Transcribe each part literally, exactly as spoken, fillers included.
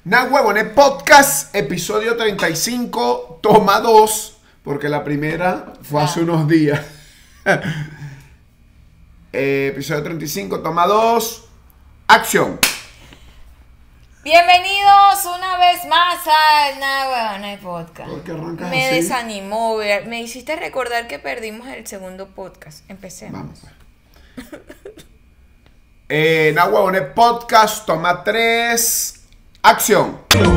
Nah, huevones, podcast, episodio treinta y cinco, toma dos, porque la primera fue hace unos días. eh, episodio treinta y cinco, toma dos, acción. Bienvenidos una vez más al Nah Huevones Podcast. ¿Por qué arrancas Me así? desanimó ver, me hiciste recordar que perdimos el segundo podcast. Empecemos. Vamos. eh, Nah, huevones, podcast, toma tres, acción.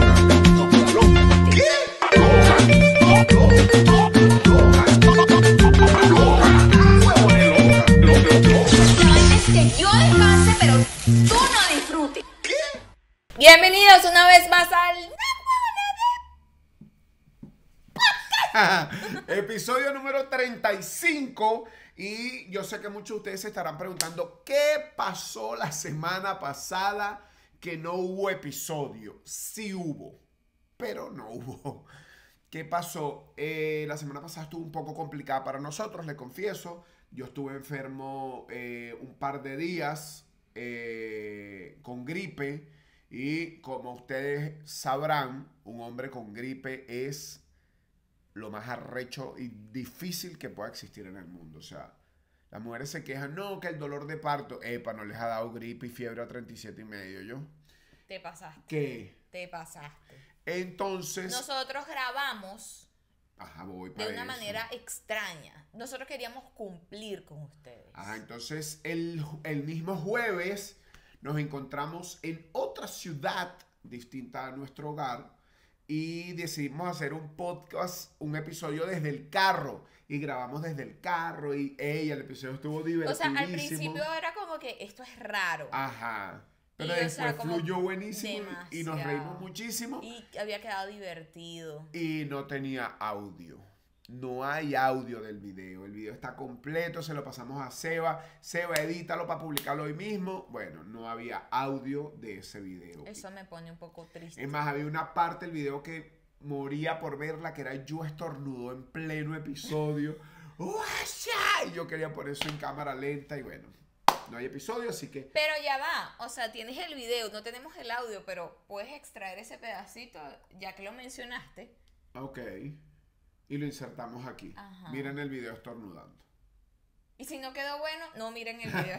Que yo descanse, pero tú no disfrutes. Bienvenidos una vez más al Nah Episodio número treinta y cinco. Y yo sé que muchos de ustedes se estarán preguntando ¿qué pasó la semana pasada que no hubo episodio? Sí hubo, pero no hubo. ¿Qué pasó? Eh, la semana pasada estuvo un poco complicada para nosotros, le confieso. Yo estuve enfermo eh, un par de días eh, con gripe. Y como ustedes sabrán, un hombre con gripe es lo más arrecho y difícil que pueda existir en el mundo. O sea, las mujeres se quejan, no, que el dolor de parto, epa, no les ha dado gripe y fiebre a treinta y siete y medio, ¿yo? Te pasaste. ¿Qué? Te pasaste. Entonces... Nosotros grabamos Ajá, voy para de una eso. manera extraña. Nosotros queríamos cumplir con ustedes. Ajá, entonces el, el mismo jueves nos encontramos en otra ciudad distinta a nuestro hogar y decidimos hacer un podcast, un episodio desde el carro y grabamos desde el carro y ey, el episodio estuvo O divertidísimo. sea, al principio era como que esto es raro. Ajá. Pero Y, o después sea, como fluyó buenísimo y nos demasiado. reímos muchísimo Y había quedado divertido. y no tenía audio. No hay audio del video. El video está completo, se lo pasamos a Seba. Seba, edítalo para publicarlo hoy mismo. Bueno, no había audio de ese video. Eso me pone un poco triste. Es más, había una parte del video que moría por verla, que era yo estornudo en pleno episodio. ¡Uasha! Y yo quería poner eso en cámara lenta y bueno, no hay episodio, así que... Pero ya va, o sea, tienes el video, no tenemos el audio, pero puedes extraer ese pedacito, ya que lo mencionaste. Ok. Y lo insertamos aquí. Ajá. Miren el video estornudando. Y si no quedó bueno, no miren el video.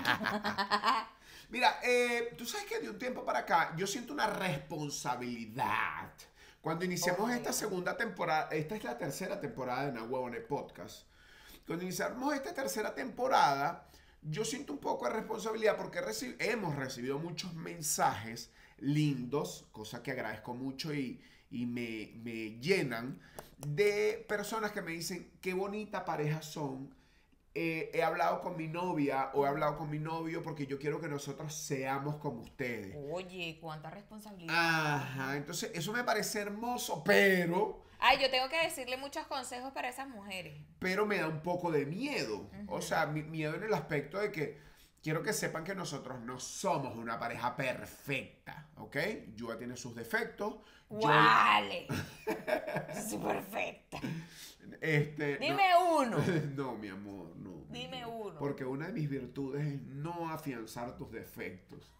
Esto Mira, eh, tú sabes que de un tiempo para acá yo siento una responsabilidad. Cuando iniciamos Oh, esta Dios. segunda temporada, esta es la tercera temporada de Nah Huevones Podcast. Cuando iniciamos esta tercera temporada, yo siento un poco de responsabilidad porque reci- hemos recibido muchos mensajes lindos, cosa que agradezco mucho y, y me, me llenan, de personas que me dicen qué bonita pareja son. Eh, he hablado con mi novia o he hablado con mi novio porque yo quiero que nosotros seamos como ustedes. Oye, cuánta responsabilidad. Ajá, entonces eso me parece hermoso, pero, Ay, yo tengo que decirle muchos consejos para esas mujeres. pero me da un poco de miedo. O sea, mi- miedo en el aspecto de que quiero que sepan que nosotros no somos una pareja perfecta, ¿ok? Yua tiene sus defectos. yo- Vale. Sí, perfecta. este, no- Dime uno. No, mi amor, no. Dime no. uno. Porque una de mis virtudes es no afianzar tus defectos.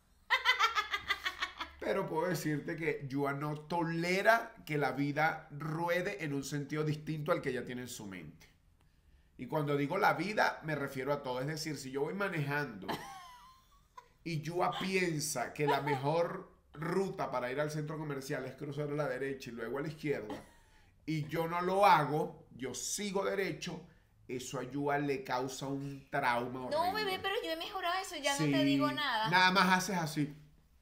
Pero puedo decirte que Yua no tolera que la vida ruede en un sentido distinto al que ella tiene en su mente. Y cuando digo la vida, me refiero a todo. Es decir, si yo voy manejando y Yua piensa que la mejor ruta para ir al centro comercial es cruzar a la derecha y luego a la izquierda, y yo no lo hago, yo sigo derecho, eso a Yua le causa un trauma No, horrible. bebé, pero yo he mejorado eso, ya Sí, no te digo nada. Nada más haces así.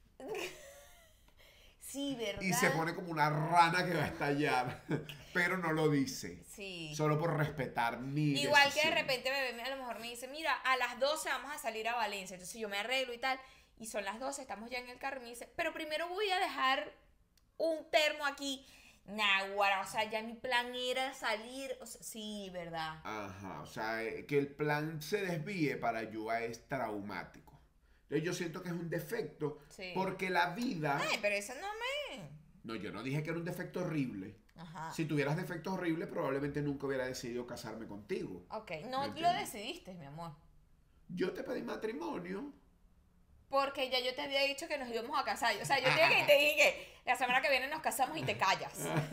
Sí, ¿verdad? Y se pone como una rana que va a estallar. Pero no lo dice. Sí. Solo por respetar mi Igual que de decisión. repente bebé me- a lo mejor me dice, mira, a las doce vamos a salir a Valencia. Entonces yo me arreglo y tal. Y son las doce, estamos ya en el carro. Y me dice, pero primero voy a dejar un termo aquí. Naguará, o sea, ya mi plan era salir. O sea, sí, ¿verdad? Ajá, o sea, eh, que el plan se desvíe para Yua es traumático. Entonces yo siento que es un defecto Sí. porque la vida... Ay, pero eso no me... No, yo no dije que era un defecto horrible. Ajá. Si tuvieras defectos horribles, probablemente nunca hubiera decidido casarme contigo. Ok, no ¿Me lo entiendes? decidiste, mi amor. Yo te pedí matrimonio. Porque ya yo te había dicho que nos íbamos a casar. O sea, yo te, que te dije, la semana que viene nos casamos y te callas.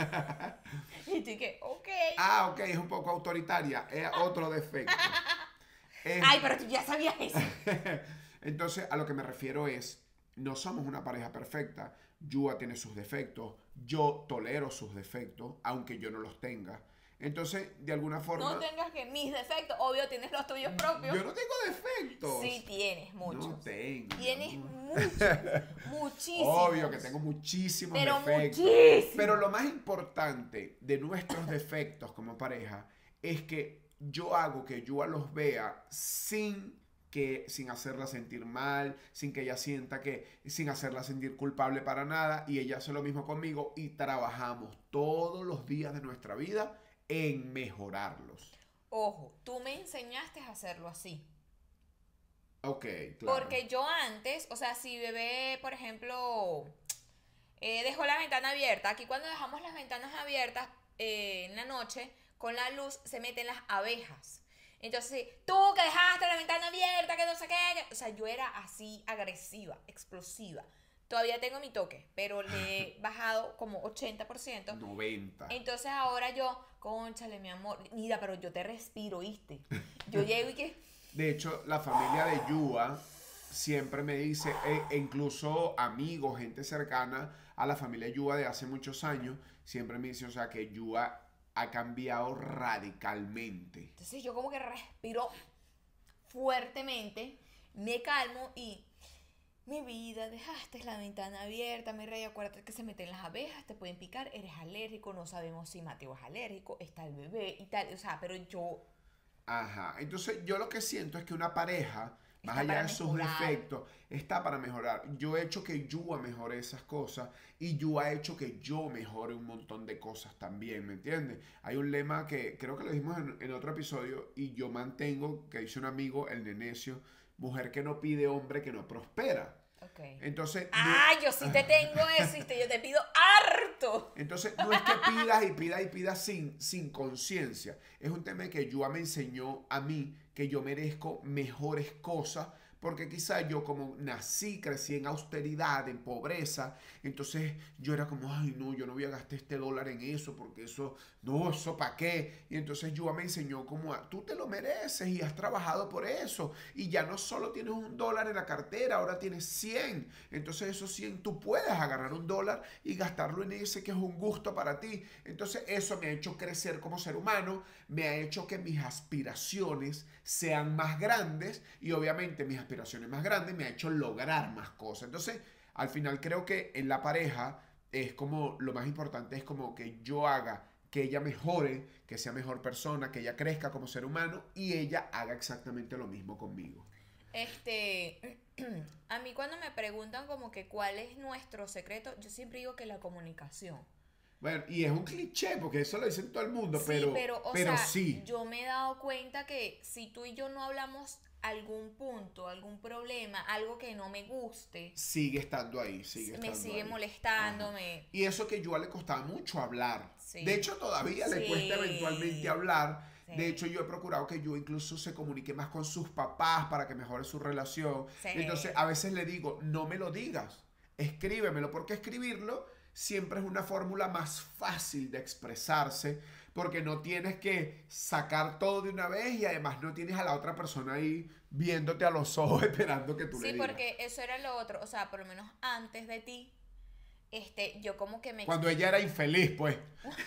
Y tú que, ok. Ah, ok, es un poco autoritaria. Es otro defecto. Es- Ay, pero tú ya sabías eso. Entonces, a lo que me refiero es, no somos una pareja perfecta. Yua tiene sus defectos, yo tolero sus defectos, aunque yo no los tenga. Entonces, de alguna forma... No tengas que mis defectos, obvio tienes los tuyos propios. Yo no tengo defectos. Sí, tienes muchos. No tengo. Tienes amor. muchos, muchísimos. Obvio que tengo muchísimos Pero defectos. muchísimos. Pero lo más importante de nuestros defectos como pareja es que yo hago que Yua los vea sin que sin hacerla sentir mal, sin que ella sienta que, sin hacerla sentir culpable para nada, y ella hace lo mismo conmigo y trabajamos todos los días de nuestra vida en mejorarlos. Ojo, tú me enseñaste a hacerlo así. Ok, claro. Porque yo antes, o sea, si bebé, por ejemplo, eh, dejó la ventana abierta, aquí cuando dejamos las ventanas abiertas eh, en la noche, con la luz se meten las abejas. Entonces, tú que dejaste la ventana abierta, que no sé qué, que... o sea, yo era así agresiva, explosiva. Todavía tengo mi toque, pero le he bajado como ochenta por ciento. noventa. Entonces ahora yo, cónchale, mi amor, mira, pero yo te respiro, ¿viste? Yo llego y que... De hecho, la familia de Yua siempre me dice, e, e incluso amigos, gente cercana a la familia Yua de hace muchos años, siempre me dice, o sea, que Yua ha cambiado radicalmente. Entonces yo como que respiro fuertemente, me calmo y... Mi vida, dejaste la ventana abierta, mi rey, acuérdate que se meten las abejas, te pueden picar, eres alérgico, no sabemos si Mateo es alérgico, está el bebé y tal, o sea, pero yo... Ajá, entonces yo lo que siento es que una pareja, más Está allá para de sus mejorar. defectos, está para mejorar. Yo he hecho que Yua mejore esas cosas y Yua ha hecho que yo mejore un montón de cosas también, ¿me entiendes? Hay un lema que creo que lo dijimos en, en otro episodio y yo mantengo, que dice un amigo, el Nenecio, mujer que no pide, hombre que no prospera. Ok. Entonces, no- Ah, yo sí te tengo eso, ¿viste? Yo te pido harto. Entonces, no es que pidas y pidas y pidas sin, sin conciencia. Es un tema que Yua me enseñó a mí que yo merezco mejores cosas porque quizá yo como nací, crecí en austeridad, en pobreza, entonces yo era como, ay no, yo no voy a gastar este dólar en eso porque eso, no, eso para qué. Y entonces Yua me enseñó como, a, tú te lo mereces y has trabajado por eso. Y ya no solo tienes un dólar en la cartera, ahora tienes cien. Entonces esos cien tú puedes agarrar un dólar y gastarlo en ese que es un gusto para ti. Entonces eso me ha hecho crecer como ser humano, me ha hecho que mis aspiraciones sean más grandes y obviamente mis aspiraciones más grandes me ha hecho lograr más cosas. Entonces, al final creo que en la pareja es como lo más importante es como que yo haga que ella mejore, que sea mejor persona, que ella crezca como ser humano y ella haga exactamente lo mismo conmigo. Este, a mí cuando me preguntan como que cuál es nuestro secreto, yo siempre digo que la comunicación. Bueno, y es un cliché porque eso lo dicen todo el mundo, Sí, pero, pero, o pero sea, sí. yo me he dado cuenta que si tú y yo no hablamos algún punto, algún problema, algo que no me guste, Sigue estando ahí, sigue me estando sigue ahí. molestando, Ajá. me... Y eso que yo le costaba mucho hablar. Sí. De hecho, todavía le Sí. cuesta eventualmente hablar. Sí. De hecho, yo he procurado que yo incluso se comunique más con sus papás para que mejore su relación. Sí. Entonces, a veces le digo, no me lo digas, escríbemelo, porque escribirlo siempre es una fórmula más fácil de expresarse, porque no tienes que sacar todo de una vez y además no tienes a la otra persona ahí viéndote a los ojos esperando que tú le Sí, digas. porque eso era lo otro, o sea, por lo menos antes de ti, este, yo como que me... Cuando ella era infeliz, pues.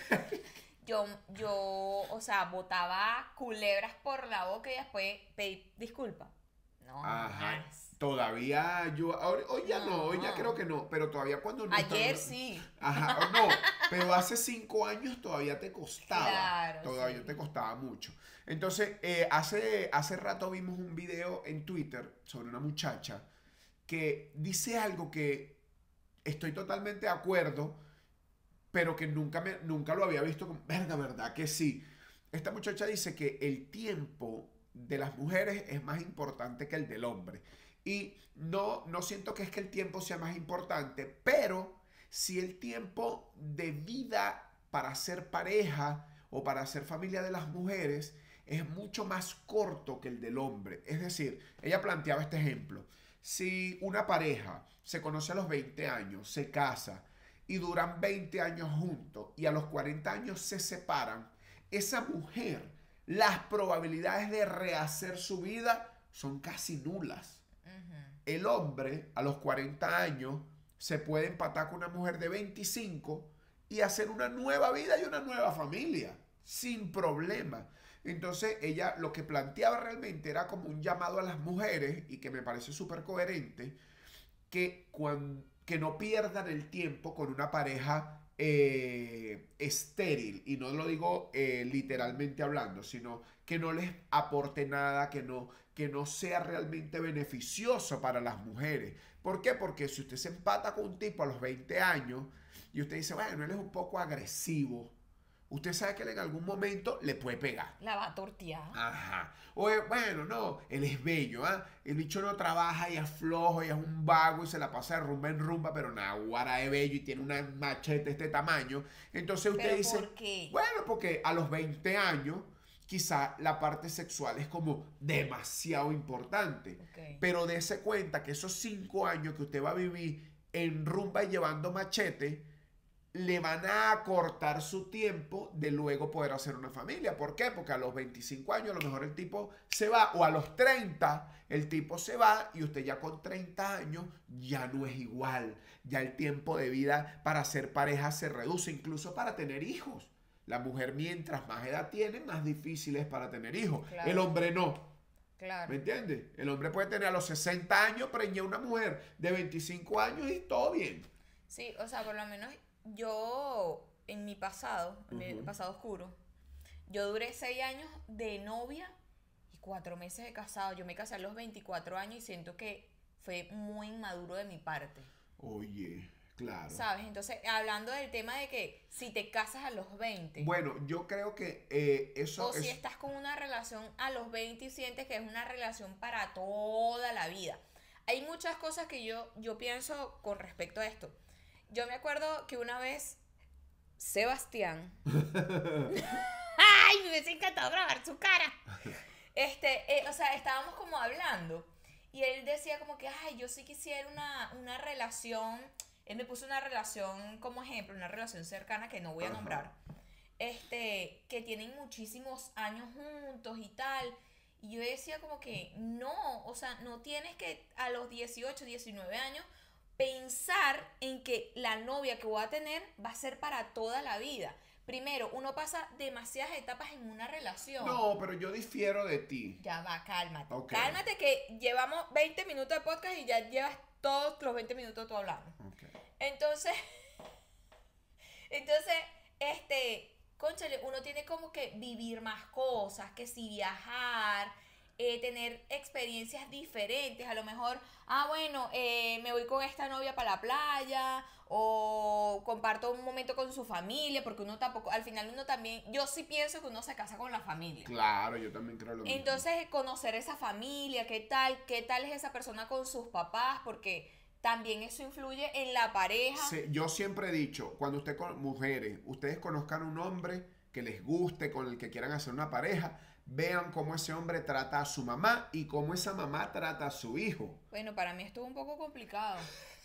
Yo, yo, o sea, botaba culebras por la boca y después pedí disculpa. No, Ajá. más. Todavía yo, ahora- hoy ya no, No. hoy ya creo que no, pero todavía cuando no Ayer estaba- sí. Ajá, o no, pero hace cinco años todavía te costaba. Claro, Todavía sí. te costaba mucho. Entonces, eh, hace, hace rato vimos un video en Twitter sobre una muchacha que dice algo que estoy totalmente de acuerdo, pero que nunca, me, nunca lo había visto como, verga, ¿verdad? Que sí. Esta muchacha dice que el tiempo de las mujeres es más importante que el del hombre. Y no, no siento que es que el tiempo sea más importante, pero si el tiempo de vida para ser pareja o para ser familia de las mujeres es mucho más corto que el del hombre. Es decir, ella planteaba este ejemplo. Si una pareja se conoce a los veinte años, se casa y duran veinte años juntos y a los cuarenta años se separan, esa mujer, las probabilidades de rehacer su vida son casi nulas. Ujú. El hombre a los cuarenta años se puede empatar con una mujer de veinticinco y hacer una nueva vida y una nueva familia, sin problema. Entonces ella lo que planteaba realmente era como un llamado a las mujeres, y que me parece súper coherente, que, cuando, que no pierdan el tiempo con una pareja eh, estéril, y no lo digo eh, literalmente hablando, sino que no les aporte nada, que no, que no sea realmente beneficioso para las mujeres. ¿Por qué? Porque si usted se empata con un tipo a los veinte años y usted dice, bueno, él es un poco agresivo, usted sabe que él en algún momento le puede pegar. La va a tortear. Ajá. O eh, bueno, no, él es bello, ¿ah? El bicho no trabaja y es flojo y es un vago y se la pasa de rumba en rumba, pero naguará es bello y tiene una machete de este tamaño. Entonces usted ¿Pero dice, por qué? bueno, porque a los veinte años quizá la parte sexual es como demasiado importante. Ok. Pero dése cuenta que esos cinco años que usted va a vivir en rumba y llevando machete, le van a acortar su tiempo de luego poder hacer una familia. ¿Por qué? Porque a los veinticinco años a lo mejor el tipo se va, o a los treinta el tipo se va, y usted ya con treinta años ya no es igual. Ya el tiempo de vida para ser pareja se reduce, incluso para tener hijos. La mujer, mientras más edad tiene, más difícil es para tener hijos. Claro. El hombre no. Claro. ¿Me entiendes? El hombre puede tener a los sesenta años, preñar una mujer de veinticinco años y todo bien. Sí, o sea, por lo menos yo, en mi pasado, en mi Ujú. pasado oscuro, yo duré seis años de novia y cuatro meses de casado. Yo me casé a los veinticuatro años y siento que fue muy inmaduro de mi parte, Oye, claro. ¿sabes? Entonces, hablando del tema de que si te casas a los veinte, Bueno, yo creo que eh, eso o es... si estás con una relación a los veinte y sientes que es una relación para toda la vida. Hay muchas cosas que yo, yo pienso con respecto a esto. Yo me acuerdo que una vez Sebastián... ¡Ay! Me hubiese encantado grabar su cara. Este, eh, o sea, estábamos como hablando y él decía como que, ay, yo sí quisiera una, una relación. Él me puso una relación como ejemplo, una relación cercana que no voy a Ajá. nombrar. Este, que tienen muchísimos años juntos y tal. Y yo decía como que no, o sea, no tienes que a los dieciocho, diecinueve años pensar en que la novia que voy a tener va a ser para toda la vida. Primero, uno pasa demasiadas etapas en una relación. No, pero yo difiero de ti. Ya va, cálmate. Ok. Cálmate que llevamos veinte minutos de podcast y ya llevas todos los veinte minutos tú hablando. Ok. Entonces, entonces, este, cónchale, uno tiene como que vivir más cosas, que si viajar, eh, tener experiencias diferentes. A lo mejor, ah, bueno, eh, me voy con esta novia para la playa, o comparto un momento con su familia, porque uno tampoco, al final uno también, yo sí pienso que uno se casa con la familia. Claro, yo también creo lo mismo. Entonces, conocer esa familia, qué tal, qué tal es esa persona con sus papás, porque también eso influye en la pareja. Sí, yo siempre he dicho, cuando usted con mujeres, ustedes conozcan un hombre que les guste, con el que quieran hacer una pareja, vean cómo ese hombre trata a su mamá y cómo esa mamá trata a su hijo. Bueno, para mí estuvo un poco complicado.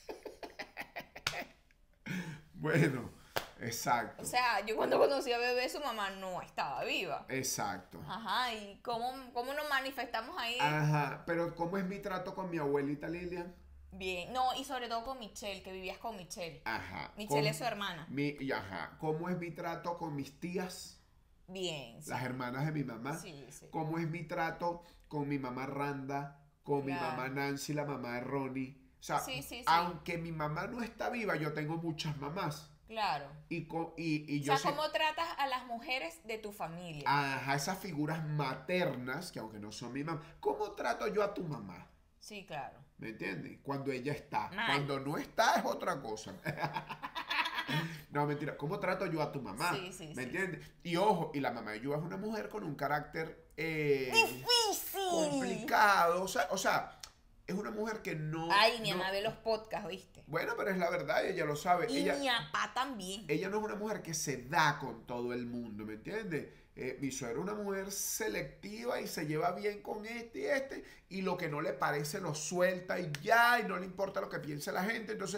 Bueno, exacto. O sea, yo cuando conocí a Bebé, su mamá no estaba viva. Exacto. Ajá, ¿y cómo, cómo nos manifestamos ahí? Ajá, pero ¿cómo es mi trato con mi abuelita Lilian? Bien, no, y sobre todo con Michelle, que vivías con Michelle. Ajá. Michelle ¿Cómo- es su hermana. Mi, y ajá. ¿Cómo es mi trato con mis tías, Bien, sí. las hermanas de mi mamá? Sí, sí. ¿Cómo es mi trato con mi mamá Randa, con mi Claro. mamá Nancy, la mamá de Ronnie? O sea, Sí, sí, sí. aunque mi mamá no está viva, yo tengo muchas mamás. Claro. Y, co- y, y O yo sea, sé- ¿cómo tratas a las mujeres de tu familia? Ajá, esas figuras maternas, que aunque no son mi mamá, ¿cómo trato yo a tu mamá? Sí, claro. ¿Me entiendes? Cuando ella está. Mal. Cuando no está es otra cosa. No, mentira. ¿Cómo trato yo a tu mamá? Sí, sí, ¿Me sí, entiendes? Y ojo, y la mamá de Yuba es una mujer con un carácter eh, ¡Difícil! complicado. O sea, o sea, es una mujer que no... Ay, mi no- mamá ve los podcasts, ¿viste? Bueno, pero es la verdad, ella lo sabe. Y ella, mi papá también. ella no es una mujer que se da con todo el mundo, ¿me entiendes? Eh, mi suegra es una mujer selectiva y se lleva bien con este y este, y lo que no le parece lo suelta y ya, y no le importa lo que piense la gente. Entonces,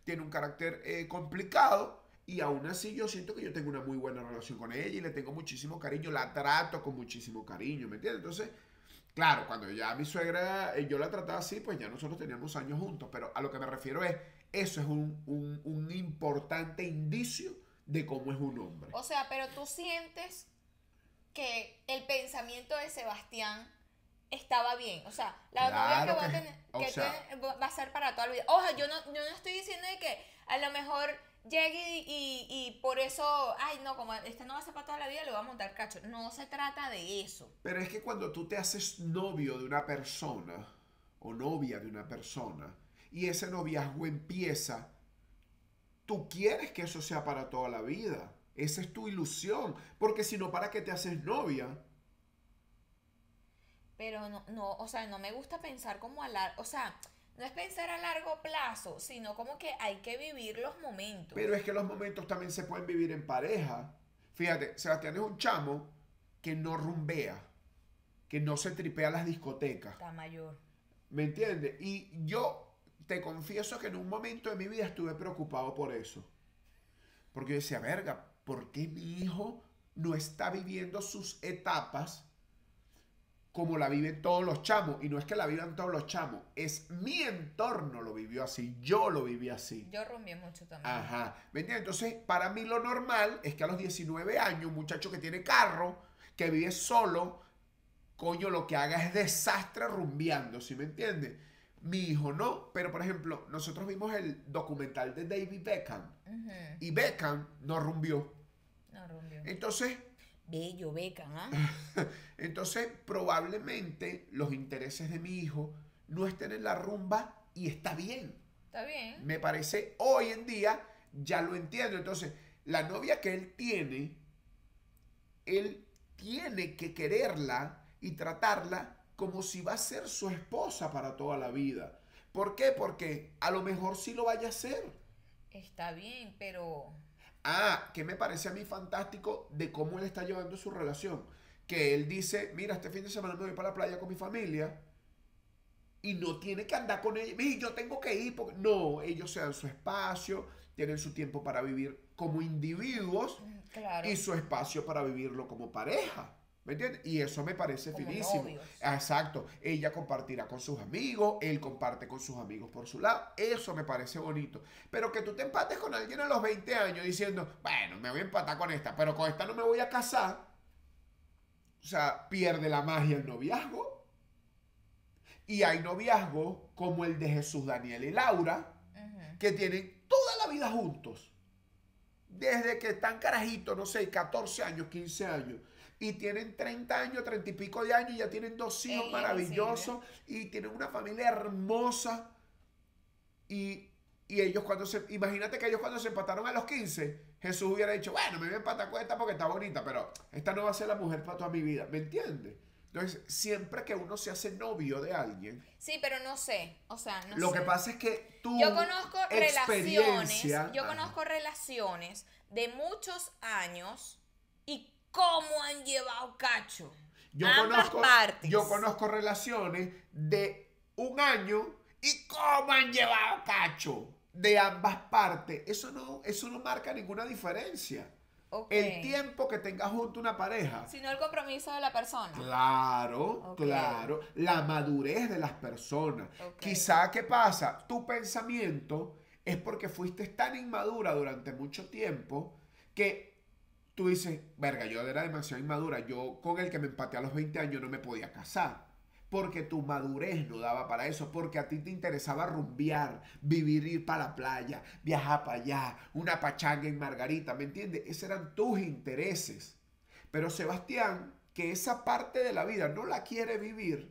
tiene un carácter eh, complicado y aún así yo siento que yo tengo una muy buena relación con ella y le tengo muchísimo cariño, la trato con muchísimo cariño, ¿me entiendes? Entonces, claro, cuando ya mi suegra, eh, yo la trataba así, pues ya nosotros teníamos años juntos, pero a lo que me refiero es, eso es un, un, un importante indicio de cómo es un hombre. O sea, pero tú sientes que el pensamiento de Sebastián estaba bien. O sea, la novia Claro que, va, a que- tener, o que sea- tiene- va a ser para toda la vida. Ojo, yo no, yo no estoy diciendo de que a lo mejor llegue y, y, y por eso, ay, no, como este no va a ser para toda la vida, le voy a montar cacho. No se trata de eso. Pero es que cuando tú te haces novio de una persona o novia de una persona y ese noviazgo empieza, tú quieres que eso sea para toda la vida. Esa es tu ilusión. Porque si no, ¿para qué te haces novia? Pero no, no, o sea, no me gusta pensar como a largo, o sea, no es pensar a largo plazo, sino como que hay que vivir los momentos. Pero es que los momentos también se pueden vivir en pareja. Fíjate, Sebastián es un chamo que no rumbea, que no se tripea a las discotecas. Está mayor. ¿Me entiendes? Y yo te confieso que en un momento de mi vida estuve preocupado por eso. Porque yo decía, verga, ¿por qué mi hijo no está viviendo sus etapas como la viven todos los chamos? Y no es que la vivan todos los chamos, es mi entorno lo vivió así, yo lo viví así. Yo rumbié mucho también. Ajá, ¿me entiendes? Entonces, para mí lo normal es que a los diecinueve años, un muchacho que tiene carro, que vive solo, coño, lo que haga es desastre rumbeando, ¿sí me entiendes? Mi hijo no, pero por ejemplo, nosotros vimos el documental de David Beckham Ujú. y Beckham no rumbió. No rumbió. Entonces, Bello, becan, ¿ah? entonces probablemente los intereses de mi hijo no estén en la rumba y está bien. Está bien. Me parece, hoy en día, ya lo entiendo. Entonces, la novia que él tiene, él tiene que quererla y tratarla como si va a ser su esposa para toda la vida. ¿Por qué? Porque a lo mejor sí lo vaya a hacer. Está bien, pero... Ah, que me parece a mí fantástico de cómo él está llevando su relación. Que él dice, mira, este fin de semana me voy para la playa con mi familia y no tiene que andar con ella. Mira, yo tengo que ir porque... No, ellos se dan su espacio, tienen su tiempo para vivir como individuos Claro. y su espacio para vivirlo como pareja. ¿Me entiendes? Y eso me parece Como finísimo. novios. Exacto. Ella compartirá con sus amigos, él comparte con sus amigos por su lado. Eso me parece bonito. Pero que tú te empates con alguien a los veinte años diciendo, bueno, me voy a empatar con esta, pero con esta no me voy a casar. O sea, pierde la magia el noviazgo. Y hay noviazgos como el de Jesús, Daniel y Laura, Ujú. que tienen toda la vida juntos. Desde que están carajitos, no sé, catorce años, quince años. Y tienen treinta años, treinta y pico de años, y ya tienen dos hijos Es maravillosos. Y tienen una familia hermosa. Y, y ellos cuando se... Imagínate que ellos cuando se empataron a los quince, Jesús hubiera dicho, bueno, me voy a empatar con esta porque está bonita, pero esta no va a ser la mujer para toda mi vida. ¿Me entiendes? Entonces, siempre que uno se hace novio de alguien, Sí, pero no sé. O sea, no lo sé. que pasa es que tú... Yo conozco relaciones, experiencia- yo Ajá. conozco relaciones de muchos años y cómo han llevado cacho. Yo Ambas conozco, partes. yo conozco relaciones de un año y cómo han llevado cacho de ambas partes. Eso no, eso no marca ninguna diferencia. Ok. El tiempo que tenga junto una pareja. Sino el compromiso de la persona. Claro, Ok. claro. La madurez de las personas. Ok. Quizá, ¿qué pasa? Tu pensamiento es porque fuiste tan inmadura durante mucho tiempo que tú dices, verga, yo era demasiado inmadura. Yo con el que me empaté a los veinte años no me podía casar. Porque tu madurez no daba para eso. Porque a ti te interesaba rumbear, vivir, ir para la playa, viajar para allá, una pachanga en Margarita, ¿me entiendes? Esos eran tus intereses. Pero Sebastián, que esa parte de la vida no la quiere vivir,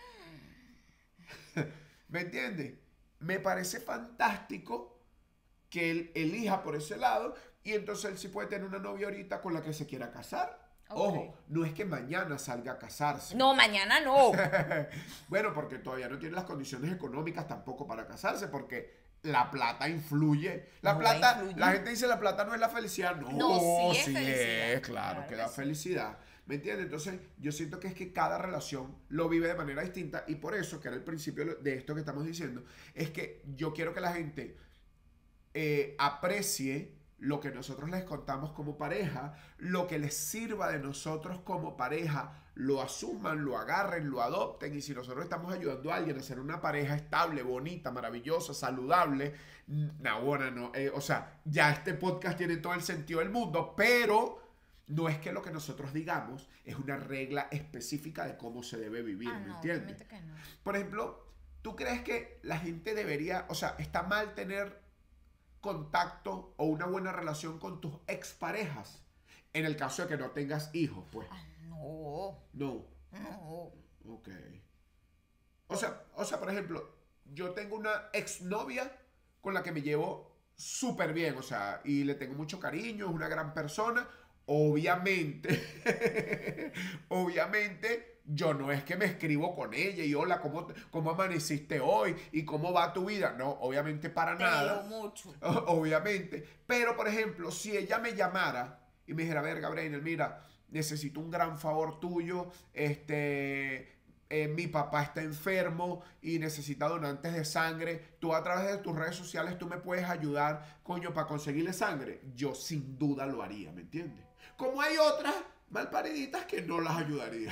¿me entiendes? Me parece fantástico que él elija por ese lado y entonces él sí puede tener una novia ahorita con la que se quiera casar. Ok. Ojo, no es que mañana salga a casarse. No, mañana no. Bueno, porque todavía no tiene las condiciones económicas tampoco para casarse, porque la plata influye. La No, plata, influye. la gente dice la plata no es la felicidad. No, No, sí es sí felicidad. es, claro, Claro que que da sí. felicidad. ¿Me entiendes? Entonces, yo siento que es que cada relación lo vive de manera distinta y por eso, que era el principio de esto que estamos diciendo, es que yo quiero que la gente eh, aprecie lo que nosotros les contamos como pareja, lo que les sirva de nosotros como pareja, lo asuman, lo agarren, lo adopten. Y si nosotros estamos ayudando a alguien a ser una pareja estable, bonita, maravillosa, saludable, no, bueno, no, eh, o sea, ya este podcast tiene todo el sentido del mundo, pero no es que lo que nosotros digamos es una regla específica de cómo se debe vivir, Ah, ¿me no, entiendes? obviamente que no. Por ejemplo, ¿tú crees que la gente debería, o sea, está mal tener contacto o una buena relación con tus exparejas? En el caso de que no tengas hijos, pues. Ah, no, No. no. Ok. O sea, o sea, por ejemplo, yo tengo una exnovia con la que me llevo súper bien, o sea, y le tengo mucho cariño, es una gran persona. Obviamente, obviamente, yo no es que me escribo con ella y hola, ¿cómo, cómo amaneciste hoy? ¿Y cómo va tu vida? No, obviamente para Te nada. digo mucho. Obviamente. Pero, por ejemplo, si ella me llamara y me dijera, a ver, Gabriel, mira, necesito un gran favor tuyo, este, eh, mi papá está enfermo y necesita donantes de sangre, tú a través de tus redes sociales tú me puedes ayudar, coño, para conseguirle sangre, yo sin duda lo haría, ¿me entiendes? Como hay otras malpariditas que no las ayudaría.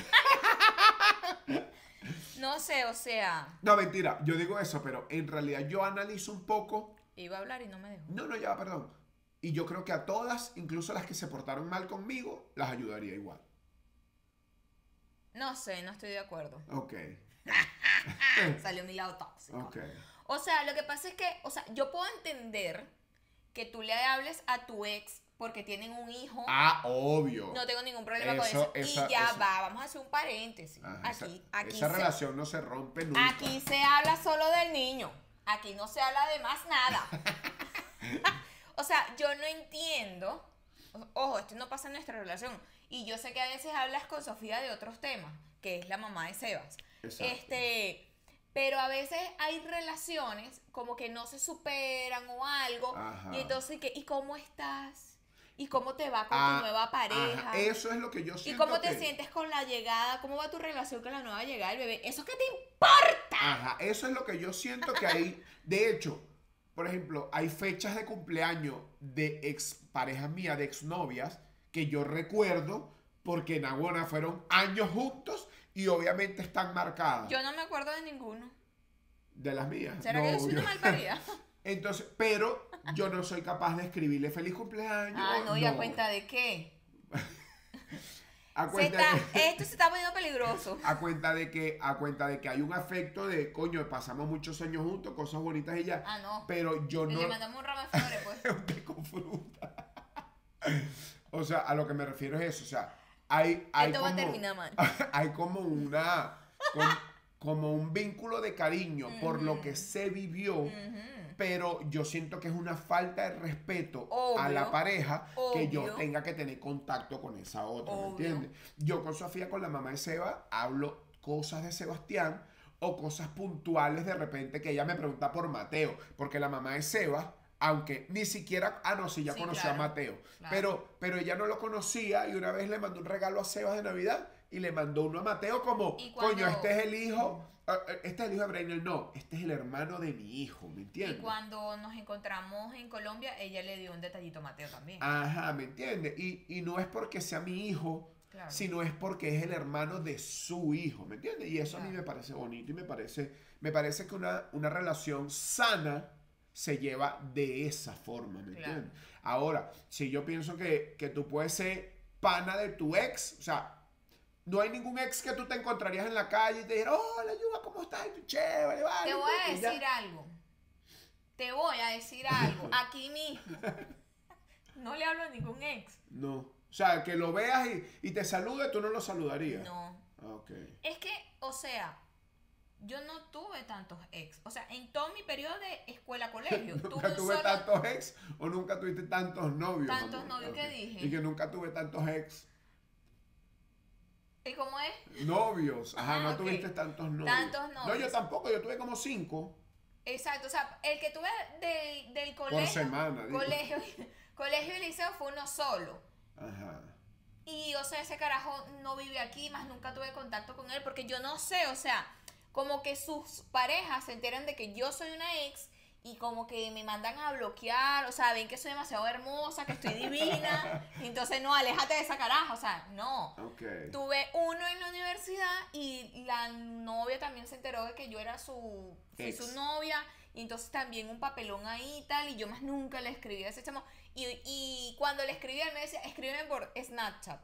No sé, o sea, No, mentira, yo digo eso, pero en realidad yo analizo un poco. iba a hablar y no me dejó. No, no, ya, perdón. Y yo creo que a todas, incluso las que se portaron mal conmigo, las ayudaría igual. No sé, no estoy de acuerdo. Ok, Salió mi lado tóxico. ok. O sea, lo que pasa es que, o sea, yo puedo entender que tú le hables a tu ex porque tienen un hijo. Ah, obvio. No tengo ningún problema Eso, con eso. esa- y ya eso. va, vamos a hacer un paréntesis. Ajá, esa- aquí, aquí, esa se, relación no se rompe nunca. aquí se habla solo del niño. Aquí no se habla de más nada. O sea, yo no entiendo. Ojo, esto no pasa en nuestra relación. Y yo sé que a veces hablas con Sofía de otros temas, que es la mamá de Sebas. Exacto. Este, pero a veces hay relaciones como que no se superan o algo. Ajá. Y entonces, ¿qué? ¿Y cómo estás? ¿Y cómo te va con Ah, tu nueva pareja? ajá, eso es lo que yo ¿Y siento. cómo te que- sientes con la llegada? ¿Cómo va tu relación con la nueva llegada del bebé? ¿Eso qué te importa? Ajá, eso es lo que yo siento que hay. De hecho, por ejemplo, hay fechas de cumpleaños de ex parejas mías, de exnovias, que yo recuerdo porque en Aguana fueron años juntos y obviamente están marcadas. Yo no me acuerdo de ninguno. De las mías. ¿Será No, que yo soy una yo- malparida? Entonces, pero yo no soy capaz de escribirle feliz cumpleaños. Ah, no, ¿y a cuenta de qué? A Se cuenta está, de que- esto se está poniendo peligroso. a cuenta de que a cuenta de que hay un afecto de coño, pasamos muchos años juntos, cosas bonitas y ya. Ah, no. Pero yo Y no le mandamos un ramo de flores, pues. un té con fruta. O sea, a lo que me refiero es eso, o sea, hay hay Esto va a como terminar mal. hay como una com- como un vínculo de cariño por lo que se vivió. Ujú. Pero yo siento que es una falta de respeto a Obvio, la pareja que yo obvio. tenga que tener contacto con esa otra, ¿me Obvio. entiendes? Yo con Sofía, con la mamá de Seba, hablo cosas de Sebastián o cosas puntuales de repente que ella me pregunta por Mateo, porque la mamá de Seba, aunque ni siquiera, ah no, sí, ya Sí, conoció claro, a Mateo, claro. pero, pero ella no lo conocía y una vez le mandó un regalo a Sebas de Navidad y le mandó uno a Mateo como, Y cuando- coño, este es el hijo, eh, eh, este es el hijo de Brainer, no, este es el hermano de mi hijo, ¿me Y entiendes? cuando nos encontramos en Colombia, ella le dio un detallito a Mateo también. Ajá, ¿me entiendes? Y, y no es porque sea mi hijo, Claro. sino es porque es el hermano de su hijo, ¿me entiendes? Y eso a mí Claro. me parece bonito y me parece, me parece que una, una relación sana se lleva de esa forma, ¿me Claro. entiendes? Ahora, si yo pienso que, que tú puedes ser pana de tu ex, o sea, no hay ningún ex que tú te encontrarías en la calle y te dijera, hola, Yuba, ¿cómo estás? Y tú, chévere, vale. Te voy a y ya. decir algo. Te voy a decir algo. Aquí mismo. No le hablo a ningún ex. No. O sea, que lo veas y, y te salude, tú no lo saludarías. No. Ah, ok. Es que, o sea, yo no tuve tantos ex. O sea, en todo mi periodo de escuela-colegio, tuve ¿Nunca un tuve solo... tantos ex o nunca tuviste tantos novios? Tantos amor? novios, Ok. ¿qué dije? Y que nunca tuve tantos ex. ¿Y cómo es? Novios. Ajá, Ah, no ok. tuviste tantos novios. Tantos No, yo novios. tampoco, yo tuve como cinco Exacto, o sea, el que tuve del, del por colegio... semana. digo. Colegio, colegio y liceo fue uno solo. Ajá. Y, o sea, ese carajo no vive aquí, más nunca tuve contacto con él, porque yo no sé, o sea, como que sus parejas se enteran de que yo soy una ex y como que me mandan a bloquear, o sea, ven que soy demasiado hermosa, que estoy divina, y entonces no, aléjate de esa caraja, o sea, no. Ok. Tuve uno en la universidad y la novia también se enteró de que yo era su, fui Ex. su novia, y entonces también un papelón ahí y tal, y yo más nunca le escribí a ese chamo. Y, y cuando le escribí, él me decía, escríbeme por Snapchat.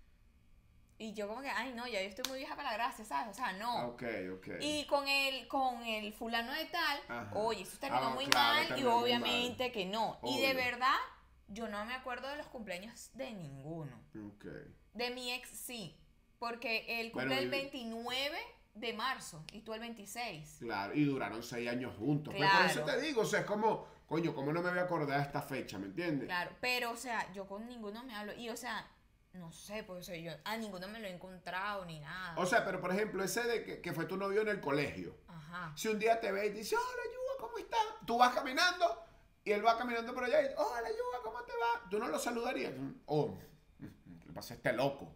Y yo como que, ay no, ya yo estoy muy vieja para la gracia, ¿sabes? O sea, no. Ok, ok. Y con el, con el fulano de tal, Ajá. oye, eso terminó Ah, muy claro, mal y terminó muy obviamente mal. que no. Y de Obvio. verdad, yo no me acuerdo de los cumpleaños de ninguno. Ok. De mi ex sí, porque él cumple Bueno, el y- veintinueve de marzo y tú el veintiséis. Claro, y duraron seis años juntos. Pues Claro. por eso te digo, o sea, es como, coño, ¿cómo no me voy a acordar de esta fecha, ¿me entiendes? Claro, pero o sea, yo con ninguno me hablo. Y o sea, no sé, pues o sea, yo a ninguno me lo he encontrado ni nada. O sea, pero por ejemplo, ese de que, que fue tu novio en el colegio. Ajá. Si un día te ve y te dice, hola, Yuba, ¿cómo estás? Tú vas caminando y él va caminando por allá y, hola, Yuba, ¿cómo te va? ¿Tú no lo saludarías? Oh, ¿qué pasa este loco?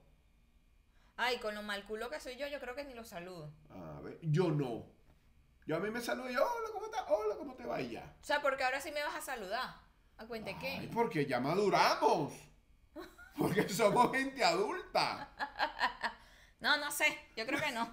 Ay, con lo mal culo que soy yo, yo creo que ni lo saludo. A ver, yo no. Yo a mí me saludo y yo, hola, ¿cómo estás? Hola, ¿cómo te va? Y ya. O sea, porque ahora sí me vas a saludar. ¿A cuenta Ay, qué? porque ya maduramos. Porque somos gente adulta. No, no sé. Yo creo que no.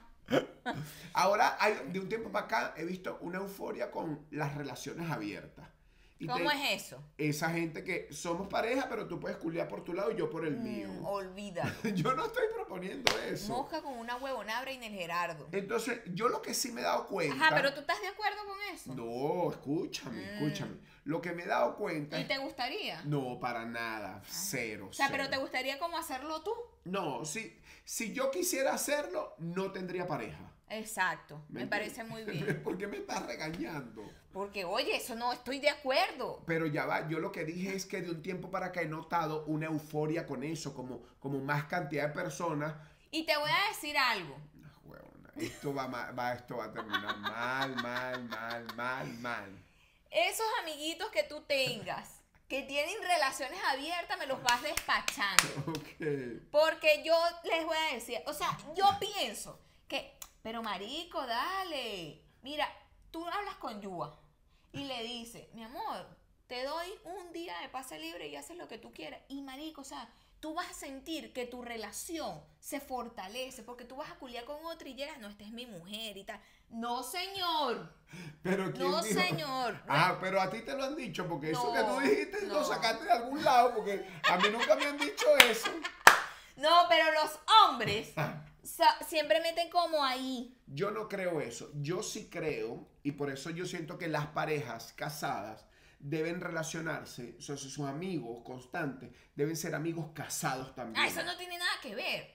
Ahora, hay, de un tiempo para acá, he visto una euforia con las relaciones abiertas. Y ¿Cómo te- es eso? Esa gente que somos pareja, pero tú puedes culiar por tu lado y yo por el mío. Mm, olvídalo. Yo no estoy proponiendo eso. Mosca con una huevonabra y el Gerardo. Entonces, yo lo que sí me he dado cuenta. Ajá, pero tú estás de acuerdo con eso. No, escúchame, Mm. escúchame. Lo que me he dado cuenta ¿Y es. te gustaría? No, para nada. Cero. O sea, pero cero. te gustaría como hacerlo tú. No, si, si yo quisiera hacerlo, no tendría pareja. Exacto. Me parece muy bien. ¿Por qué me estás regañando? Porque, oye, eso no, estoy de acuerdo. Pero ya va, yo lo que dije es que de un tiempo para acá he notado una euforia con eso, como, como más cantidad de personas. Y te voy a decir algo. Ah, huevona, esto va, ma- va, esto va a terminar mal, mal, mal, mal, mal. Esos amiguitos que tú tengas que tienen relaciones abiertas, me los vas despachando. Ok. Porque yo les voy a decir, o sea, yo pienso que, pero marico, dale. Mira, tú hablas con Yua y le dices, mi amor, te doy un día de pase libre y haces lo que tú quieras. Y marico, o sea, tú vas a sentir que tu relación se fortalece porque tú vas a culiar con otro y llegas, no, esta es mi mujer y tal. No, señor. Pero ¿quién No, dijo? señor. Ah, pero a ti te lo han dicho, porque eso No, que tú dijiste lo no. sacaste de algún lado, porque a mí nunca me han dicho eso. No, pero los hombres sa- siempre meten como ahí. Yo no creo eso. Yo sí creo, y por eso yo siento que las parejas casadas deben relacionarse, o sea, sus amigos constantes deben ser amigos casados también. Ah, eso no tiene nada que ver.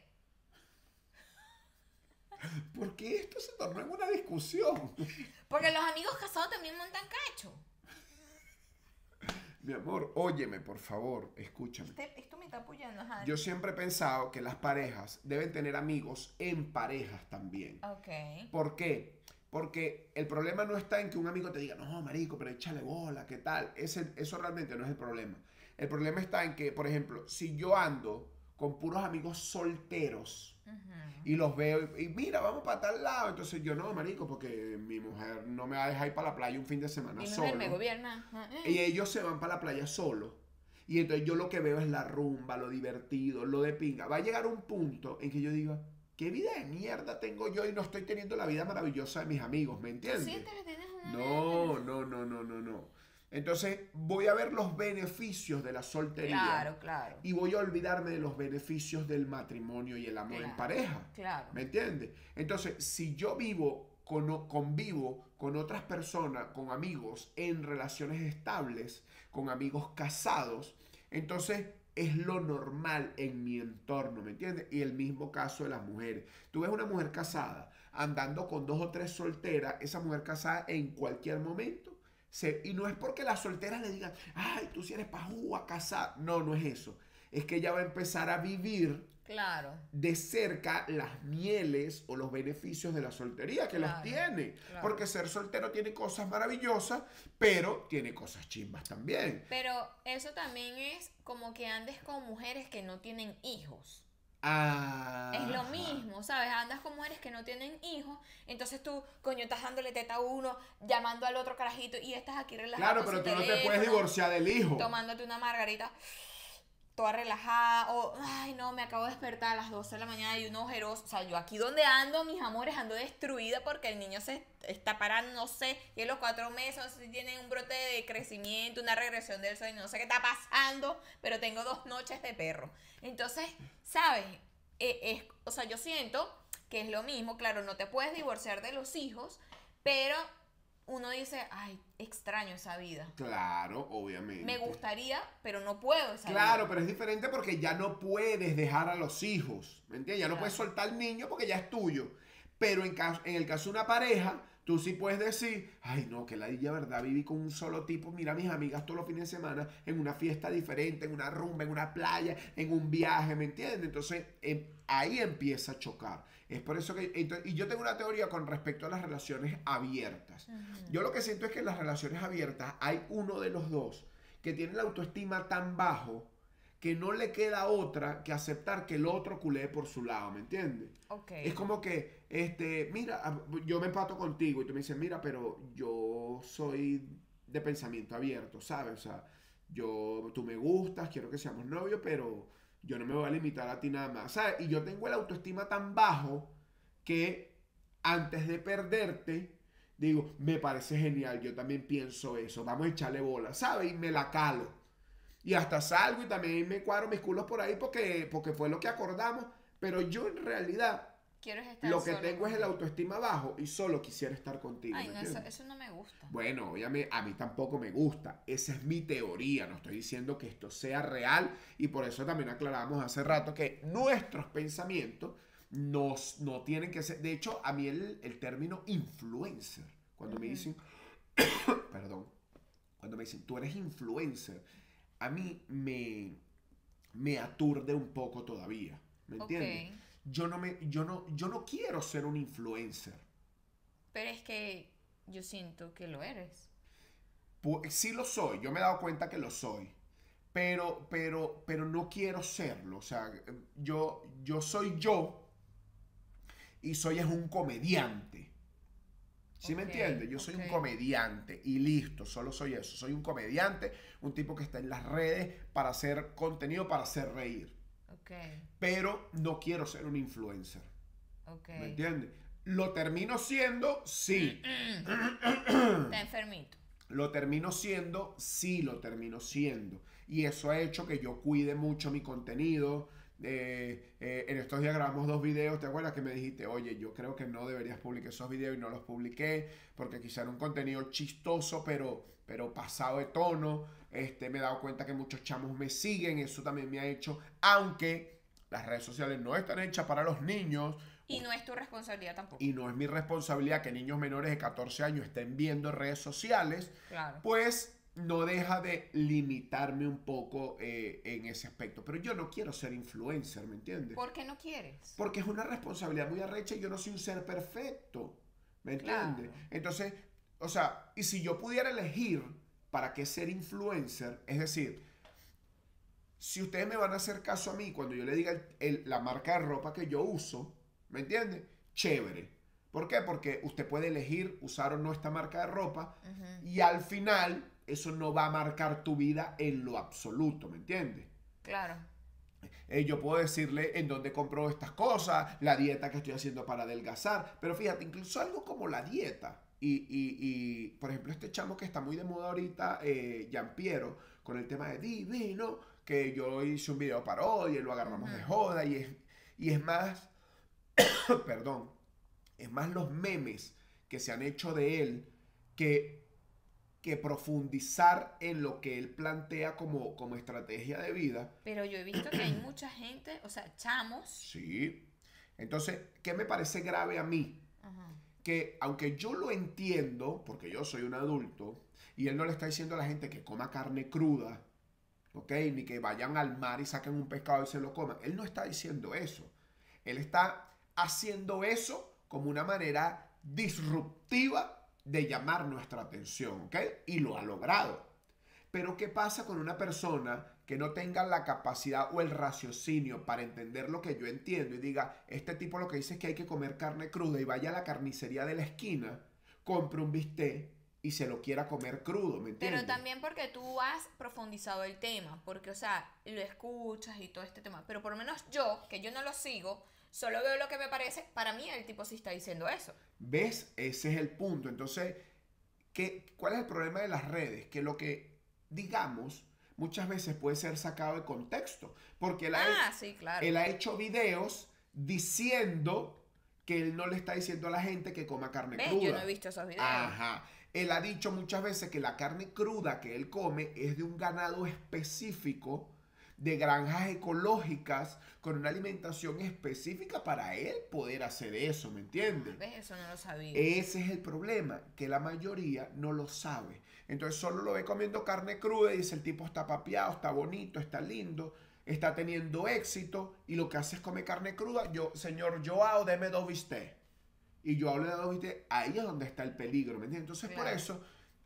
Porque esto se tornó en una discusión. Porque los amigos casados también montan cacho. Mi amor, óyeme, por favor, escúchame. Este- esto me está apoyando, ajá. Yo siempre he pensado que las parejas deben tener amigos en parejas también. Ok. ¿Por qué? Porque el problema no está en que un amigo te diga, no, marico, pero échale bola, ¿qué tal? Ese, eso realmente no es el problema. El problema está en que, por ejemplo, si yo ando con puros amigos solteros Ujú. y los veo y, y mira, vamos para tal lado, entonces yo no, marico, porque mi mujer no me va a dejar ir para la playa un fin de semana Mi solo. mujer me gobierna. Ajá, eh. Y ellos se van para la playa solo. Y entonces yo lo que veo es la rumba, lo divertido, lo de pinga. Va a llegar un punto en que yo diga, ¿qué vida de mierda tengo yo y no estoy teniendo la vida maravillosa de mis amigos? ¿Me ¿Tú entiendes? sientes que tienes una No, no, no, no, no, no. Entonces voy a ver los beneficios de la soltería. Claro, claro. Y voy a olvidarme de los beneficios del matrimonio y el amor en Claro, pareja. Claro. ¿Me entiendes? Entonces, si yo vivo, con, convivo con otras personas, con amigos en relaciones estables, con amigos casados, entonces es lo normal en mi entorno, ¿me entiendes? Y el mismo caso de las mujeres. Tú ves una mujer casada andando con dos o tres solteras, esa mujer casada en cualquier momento, se, y no es porque las solteras le digan, ay, tú si eres pajúa, casada. No, no es eso. Es que ella va a empezar a vivir Claro. de cerca las mieles o los beneficios de la soltería, que los Claro, tiene. claro. Porque ser soltero tiene cosas maravillosas, pero tiene cosas chimbas también. Pero eso también es como que andes con mujeres que no tienen hijos. Ah. Es lo mismo, ¿sabes? Andas con mujeres que no tienen hijos, entonces tú, coño, estás dándole teta a uno, llamando al otro carajito y estás aquí relajado. Claro, con pero su tú no te puedes teléfono, divorciar del hijo. tomándote una margarita, toda relajada, o, ay, no, me acabo de despertar a las doce de la mañana y uno ojeroso. O sea, yo aquí donde ando, mis amores, ando destruida porque el niño se está parando, no sé, y en los cuatro meses, no sé si tiene un brote de crecimiento, una regresión del sueño, no sé qué está pasando, pero tengo dos noches de perro. Entonces, ¿sabes? Eh, es, o sea, yo siento que es lo mismo, claro, no te puedes divorciar de los hijos, pero uno dice, ay, extraño esa vida. Claro, obviamente. Me gustaría, pero no puedo esa Claro, vida. pero es diferente porque ya no puedes dejar a los hijos, ¿me entiendes? Ya no Claro. puedes soltar al niño porque ya es tuyo. Pero en, caso, en el caso de una pareja, tú sí puedes decir, ay no, que ladilla, ¿verdad? Viví con un solo tipo, mira a mis amigas todos los fines de semana en una fiesta diferente, en una rumba, en una playa, en un viaje, ¿me entiendes? Entonces eh, ahí empieza a chocar. Es por eso que, entonces, y yo tengo una teoría con respecto a las relaciones abiertas. Ujú. Yo lo que siento es que en las relaciones abiertas hay uno de los dos que tiene la autoestima tan bajo que no le queda otra que aceptar que el otro culee por su lado, ¿me entiendes? Ok. Es como que, este, mira, yo me empato contigo y tú me dices, mira, pero yo soy de pensamiento abierto, ¿sabes? O sea, yo, tú me gustas, quiero que seamos novios, pero yo no me voy a limitar a ti nada más, ¿sabes? Y yo tengo el autoestima tan bajo que antes de perderte, digo, me parece genial, yo también pienso eso, vamos a echarle bola, ¿sabes? Y me la calo. Y hasta salgo y también me cuadro mis culos por ahí porque, porque fue lo que acordamos, pero yo en realidad Quiero estar lo que solo tengo es el contigo. autoestima bajo y solo quisiera estar contigo. Ay, ¿me no, eso, entiendes? eso no me gusta. Bueno, obviamente a mí tampoco me gusta. Esa es mi teoría. No estoy diciendo que esto sea real y por eso también aclaramos hace rato que nuestros pensamientos nos, no tienen que ser. De hecho, a mí el, el término influencer, cuando me Ujú. dicen, perdón, cuando me dicen, tú eres influencer, a mí me, me aturde un poco todavía. ¿Me entiendes? Ok. Yo no, me, yo, no, yo no quiero ser un influencer. Pero es que yo siento que lo eres. Pu- Sí lo soy, yo me he dado cuenta que lo soy. Pero, pero, pero no quiero serlo. O sea, yo, yo soy yo y soy es un comediante. ¿Sí me Ok, entiendes? Yo soy un ok. comediante y listo, solo soy eso. Soy un comediante, un tipo que está en las redes para hacer contenido, para hacer reír. Ok, Pero no quiero ser un influencer. ok. ¿Me entiendes? Lo termino siendo, sí. Está enfermito. Lo termino siendo, sí lo termino siendo. Y eso ha hecho que yo cuide mucho mi contenido. Eh, eh, en estos días grabamos dos videos, ¿te acuerdas que me dijiste, oye, yo creo que no deberías publicar esos videos y no los publiqué porque quizá era un contenido chistoso, pero, pero pasado de tono. Este, me he dado cuenta que muchos chamos me siguen, eso también me ha hecho, aunque las redes sociales no están hechas para los niños, Y no es tu responsabilidad tampoco. y no es mi responsabilidad que niños menores de catorce años estén viendo redes sociales, Claro. pues no deja de limitarme un poco eh, en ese aspecto. Pero yo no quiero ser influencer, ¿me entiendes? ¿Por qué no quieres? Porque es una responsabilidad muy arrecha y yo no soy un ser perfecto, ¿me entiendes? Claro. Entonces, o sea, y si yo pudiera elegir para qué ser influencer, es decir, si ustedes me van a hacer caso a mí cuando yo le diga el- el- la marca de ropa que yo uso, ¿me entiende? Chévere. ¿Por qué? Porque usted puede elegir usar o no esta marca de ropa Ujú. y al final eso no va a marcar tu vida en lo absoluto, ¿me entiendes? Claro. Eh, yo puedo decirle en dónde compro estas cosas, la dieta que estoy haciendo para adelgazar, pero fíjate, incluso algo como la dieta. Y, y- y, por ejemplo, este chamo que está muy de moda ahorita, eh, Giampiero, con el tema de Divino, que yo hice un video parodia y lo agarramos de Ujú. joda, y es, y es más, perdón, es más los memes que se han hecho de él que, que profundizar en lo que él plantea como, como estrategia de vida. Pero yo he visto que hay mucha gente, o sea, chamos. Sí. Entonces, ¿qué me parece grave a mí? Ajá. Que aunque yo lo entiendo, porque yo soy un adulto, y él no le está diciendo a la gente que coma carne cruda, ¿ok? Ni que vayan al mar y saquen un pescado y se lo coman. Él no está diciendo eso. Él está haciendo eso como una manera disruptiva de llamar nuestra atención, ¿ok? Y lo ha logrado. Pero ¿qué pasa con una persona que no tenga la capacidad o el raciocinio para entender lo que yo entiendo y diga, este tipo lo que dice es que hay que comer carne cruda y vaya a la carnicería de la esquina, compre un bistec y se lo quiera comer crudo, ¿me entiendes? Pero también porque tú has profundizado el tema, porque, o sea, lo escuchas y todo este tema, pero por lo menos yo, que yo no lo sigo, solo veo lo que me parece, para mí el tipo sí está diciendo eso. ¿Ves? Ese es el punto. Entonces, ¿qué, ¿cuál es el problema de las redes? Que lo que digamos muchas veces puede ser sacado de contexto, porque él ha, Ah, sí, claro. él ha hecho videos diciendo que él no le está diciendo a la gente que coma carne ¿Ves? cruda. Yo no he visto esos videos. Ajá. Él ha dicho muchas veces que la carne cruda que él come es de un ganado específico, de granjas ecológicas, con una alimentación específica para él poder hacer eso, ¿me entiendes? ¿Ves? Eso no lo sabía. Ese es el problema, que la mayoría no lo sabe. Entonces solo lo ve comiendo carne cruda y dice, el tipo está papeado, está bonito, está lindo, está teniendo éxito, y lo que hace es comer carne cruda. Yo, señor Joao, deme dos bistecs. Y yo le he dado bistecs, ahí es donde está el peligro, ¿me entiendes? Entonces Claro. por eso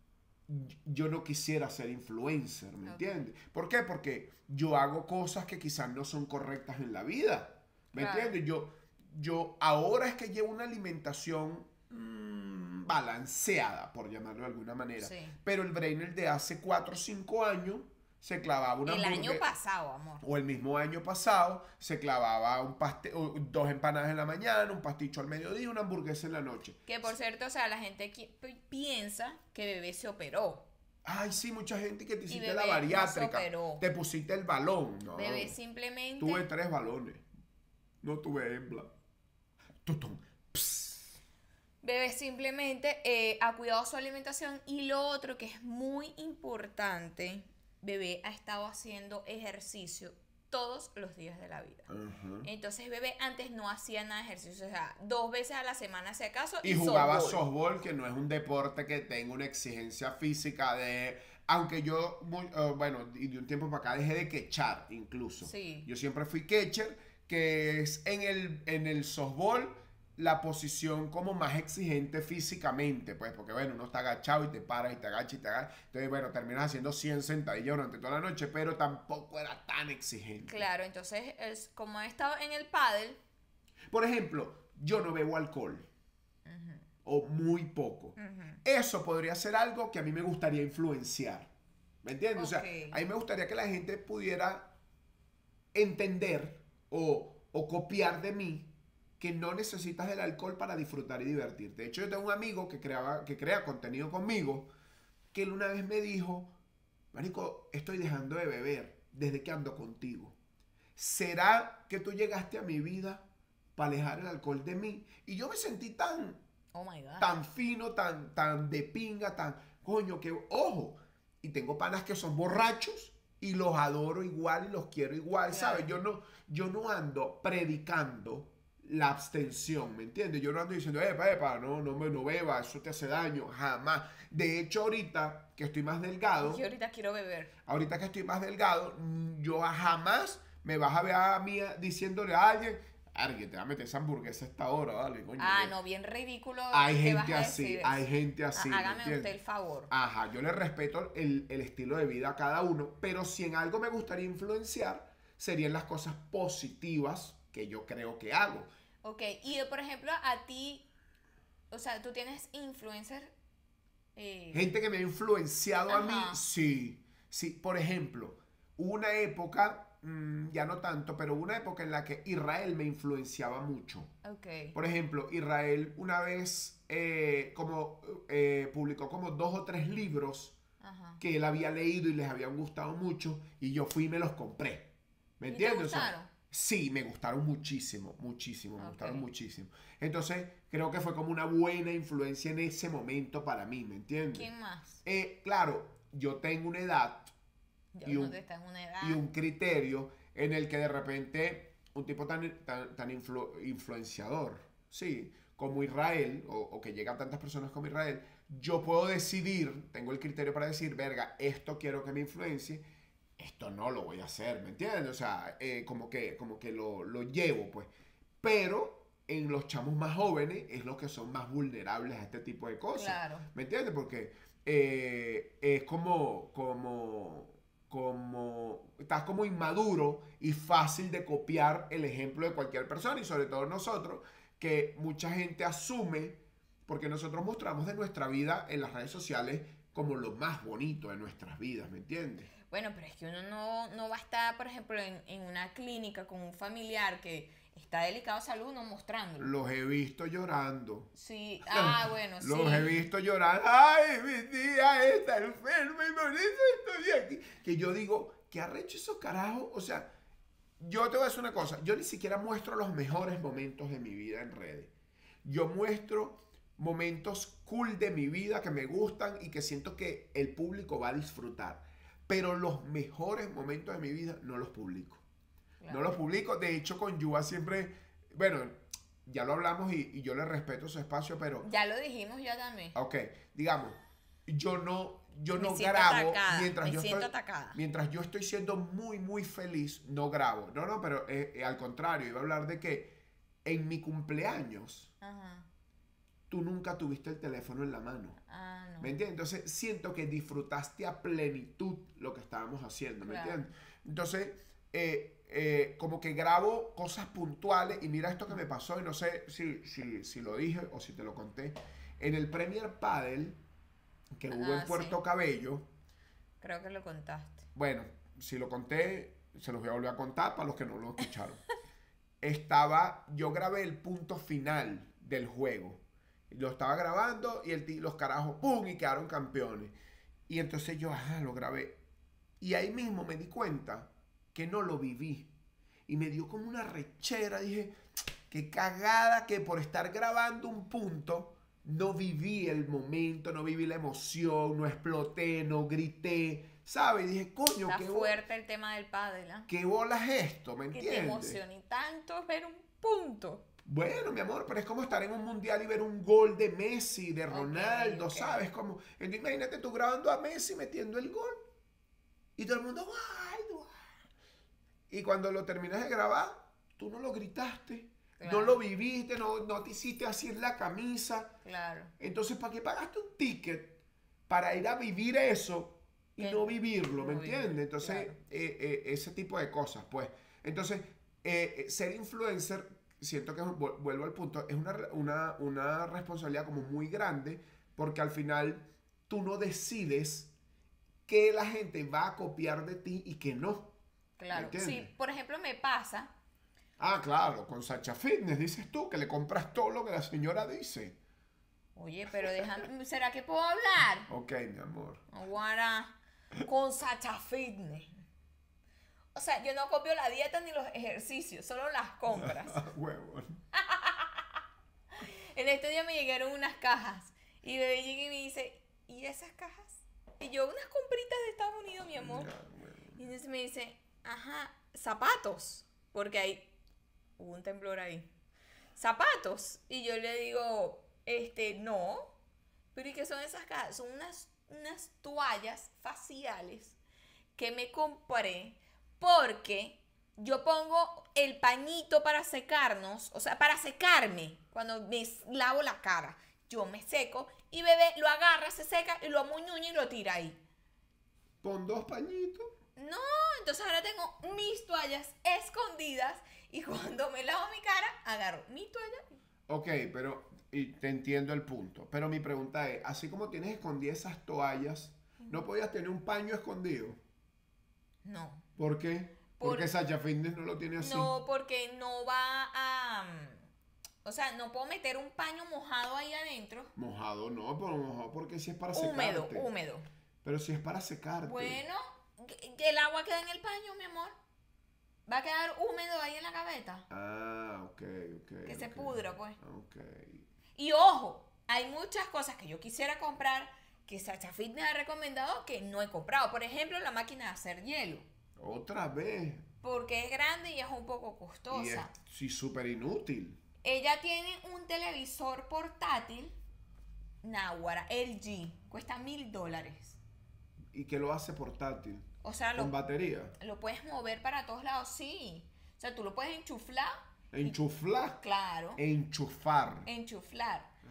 yo no quisiera ser influencer, ¿me Ok. entiendes? ¿Por qué? Porque yo hago cosas que quizás no son correctas en la vida, ¿me Claro. entiendes? Yo, yo ahora es que llevo una alimentación mm, balanceada, por llamarlo de alguna manera. Sí. Pero el Brainer de hace cuatro o cinco años se clavaba una El año hamburgue- pasado, amor. o el mismo año pasado se clavaba un paste o dos empanadas en la mañana, un pasticho al mediodía, una hamburguesa en la noche. Que por cierto, o sea, la gente qui- pi- piensa que Bebé se operó. Ay, sí, mucha gente que te hiciste Bebé la no se bariátrica, operó. te pusiste el balón. No, Bebé simplemente... tuve tres balones, no tuve hembra. Tutum, ps. Bebé simplemente eh, ha cuidado su alimentación, y lo otro que es muy importante, Bebé ha estado haciendo ejercicio todos los días de la vida. Ajá. Entonces Bebé antes no hacía nada de ejercicio, o sea, dos veces a la semana si acaso. Y jugaba softball. softball, que no es un deporte que tenga una exigencia física de... Aunque yo, muy, eh, bueno, y de un tiempo para acá dejé de quechar incluso. Sí. Yo siempre fui catcher, que es en el, en el softball la posición como más exigente físicamente, pues, porque bueno, uno está agachado y te paras y te agachas y te agachas. Entonces, bueno, terminas haciendo cien sentadillas durante toda la noche, pero tampoco era tan exigente. Claro, entonces es, como he estado en el pádel, Por ejemplo, yo no bebo alcohol. O muy poco. ujú, Eso podría ser algo que a mí me gustaría influenciar. ¿Me entiendes? O sea, Ok. a mí me gustaría que la gente pudiera entender o, o copiar de mí que no necesitas el alcohol para disfrutar y divertirte. De hecho, yo tengo un amigo que, creaba, que crea contenido conmigo, que él una vez me dijo, marico, estoy dejando de beber desde que ando contigo. ¿Será que tú llegaste a mi vida para alejar el alcohol de mí? Y yo me sentí tan oh my God. tan fino, tan, tan de pinga, tan, coño, que, ojo, y tengo panas que son borrachos y los adoro igual y los quiero igual, Claro. ¿sabes? Yo no, yo no ando predicando la abstención, ¿me entiendes? Yo no ando diciendo, epa, epa, no, no, me- no beba, eso te hace daño, jamás. De hecho, ahorita que estoy más delgado, Yo ahorita quiero beber. ahorita que estoy más delgado, mm, yo jamás me vas a ver a mí diciéndole a alguien, alguien te va a meter esa hamburguesa a esta hora, dale, coño. Ah, que- no, bien ridículo. Hay que gente vas a así, decir eso. hay gente así. Ah, ¿me hágame entiendes? usted el favor. Ajá, yo le respeto el, el estilo de vida a cada uno, pero si en algo me gustaría influenciar, serían las cosas positivas que yo creo que hago. Ok, y por ejemplo, a ti, o sea, tú tienes influencer. eh, Gente que me ha influenciado a mí, Ajá. sí. Sí, por ejemplo, hubo una época, mm, ya no tanto, pero hubo una época en la que Israel me influenciaba mucho. ok. Por ejemplo, Israel una vez eh, como, eh, publicó como dos o tres libros Ajá. que él había leído y les habían gustado mucho, y yo fui y me los compré. ¿Me ¿Y te entiendes? O sea, gustaron? sí, me gustaron muchísimo, muchísimo, me Ok. gustaron muchísimo. Entonces, creo que fue como una buena influencia en ese momento para mí, ¿me entiendes? ¿Quién más? Eh, claro, yo tengo una edad Yo y no un- te está en una edad. y un criterio en el que de repente un tipo tan, tan, tan influ- influenciador, sí, como Israel, o, o que llegan tantas personas como Israel, yo puedo decidir, tengo el criterio para decir, verga, esto quiero que me influencie, esto no lo voy a hacer, ¿me entiendes? O sea, eh, como que, como que lo, lo llevo, pues. Pero en los chamos más jóvenes es los que son más vulnerables a este tipo de cosas. Claro. ¿Me entiendes? Porque eh, es como, como, como, estás como inmaduro y fácil de copiar el ejemplo de cualquier persona y sobre todo nosotros, que mucha gente asume, porque nosotros mostramos de nuestra vida en las redes sociales como lo más bonito de nuestras vidas, ¿me entiendes? Bueno, pero es que uno no, no va a estar, por ejemplo, en, en una clínica con un familiar que está delicado de salud, no mostrándolo. Los he visto llorando. Sí, ah, bueno, sí. Los he visto llorar. Ay, mi tía está enferma y por eso estoy aquí. Que yo digo, ¿qué arrecho esos carajos? O sea, yo te voy a decir una cosa. Yo ni siquiera muestro los mejores momentos de mi vida en redes. Yo muestro momentos cool de mi vida que me gustan y que siento que el público va a disfrutar. Pero los mejores momentos de mi vida no los publico. Claro. No los publico. De hecho, con Yuba siempre, bueno, ya lo hablamos y, y yo le respeto su espacio, pero... Ya lo dijimos ya también. Ok, digamos, yo no, yo me no siento grabo atacada, mientras me yo siento estoy, atacada. mientras yo estoy siendo muy, muy feliz, no grabo. No, no, pero eh, eh, al contrario, iba a hablar de que en mi cumpleaños, Ajá. tú nunca tuviste el teléfono en la mano. Ah, no. ¿Me entiendes? Entonces siento que disfrutaste a plenitud lo que estábamos haciendo, ¿me Claro. entiendes? Entonces, eh, eh, como que grabo cosas puntuales y mira esto que me pasó y no sé si, si, si lo dije o si te lo conté. En el Premier Padel que hubo Ah, en Puerto sí. Cabello, Creo que lo contaste. bueno, si lo conté, se los voy a volver a contar para los que no lo escucharon. Estaba, yo grabé el punto final del juego. Lo estaba grabando y el, ti- los carajos, ¡pum! Y quedaron campeones. Y entonces yo, ajá, lo grabé. Y ahí mismo me di cuenta que no lo viví. Y me dio como una rechera. Dije, qué cagada que por estar grabando un punto, no viví el momento, no viví la emoción, no exploté, no grité. ¿Sabes? Y dije, coño, Está qué, bo- fuerte el tema del pádel, ¿ah? qué bolas esto, ¿me Que te entiendes? emocione tanto ver un punto. Bueno, mi amor, pero es como estar en un mundial y ver un gol de Messi, de Ronaldo, ok. ¿sabes? Como, entonces, imagínate tú grabando a Messi metiendo el gol y todo el mundo, ¡guay, guay! Y cuando lo terminas de grabar, tú no lo gritaste, Claro. no lo viviste, no, no te hiciste así en la camisa. Claro. Entonces, ¿para qué pagaste un ticket para ir a vivir eso y Que no vivirlo? ¿Me no vivir, entiendes? Entonces, claro. eh, eh, ese tipo de cosas, pues. Entonces, eh, eh, ser influencer, siento que, vu- vuelvo al punto, es una, re- una, una responsabilidad como muy grande, porque al final tú no decides qué la gente va a copiar de ti y qué no. Claro. ¿Me entiendes? Sí, por ejemplo, me pasa. Ah, claro, con Sacha Fitness dices tú que le compras todo lo que la señora dice. Oye, pero déjame. ¿Será que puedo hablar? Ok, mi amor. Ahora, con Sacha Fitness. O sea, yo no copio la dieta ni los ejercicios, solo las compras. Ah, huevón. En este día me llegaron unas cajas y bebé llega y me dice, ¿y esas cajas? Y yo, unas compritas de Estados Unidos, mi amor. Ya, huevón. Y entonces me dice, ajá, zapatos, porque hay, hubo un temblor ahí. Zapatos. Y yo le digo, este, no. Pero ¿y qué son esas cajas? Son unas, unas toallas faciales que me compré porque yo pongo el pañito para secarnos, o sea, para secarme cuando me lavo la cara. Yo me seco y bebé lo agarra, se seca y lo amuñuña y lo tira ahí. Pon dos pañitos. No, entonces ahora tengo mis toallas escondidas y cuando me lavo mi cara, agarro mi toalla. Ok, pero y te entiendo el punto. Pero mi pregunta es, así como tienes escondidas esas toallas, ¿no podías tener un paño escondido? No. ¿Por qué? Por- Porque Sacha Fitness no lo tiene así. No, porque no va a... O sea, no puedo meter un paño mojado ahí adentro. Mojado no, pero mojado porque si es para Húmedo, secarte. húmedo. Pero si es para secarte. Bueno, que que el agua queda en el paño, mi amor. Va a quedar húmedo ahí en la gaveta. Ah, ok, ok. Que se ok. pudra, pues. Ok. Y ojo, hay muchas cosas que yo quisiera comprar que Sacha Fitness ha recomendado que no he comprado. Por ejemplo, la máquina de hacer hielo. Otra vez. Porque es grande y es un poco Y es costosa. sí, súper inútil. Ella tiene un televisor portátil, Naguara, L G, cuesta mil dólares. ¿Y que lo hace portátil? O sea, lo, ¿Con batería? lo puedes mover para todos lados, sí. O sea, tú lo puedes enchuflar. y- Enchuflar. Claro, Enchufar. enchuflar.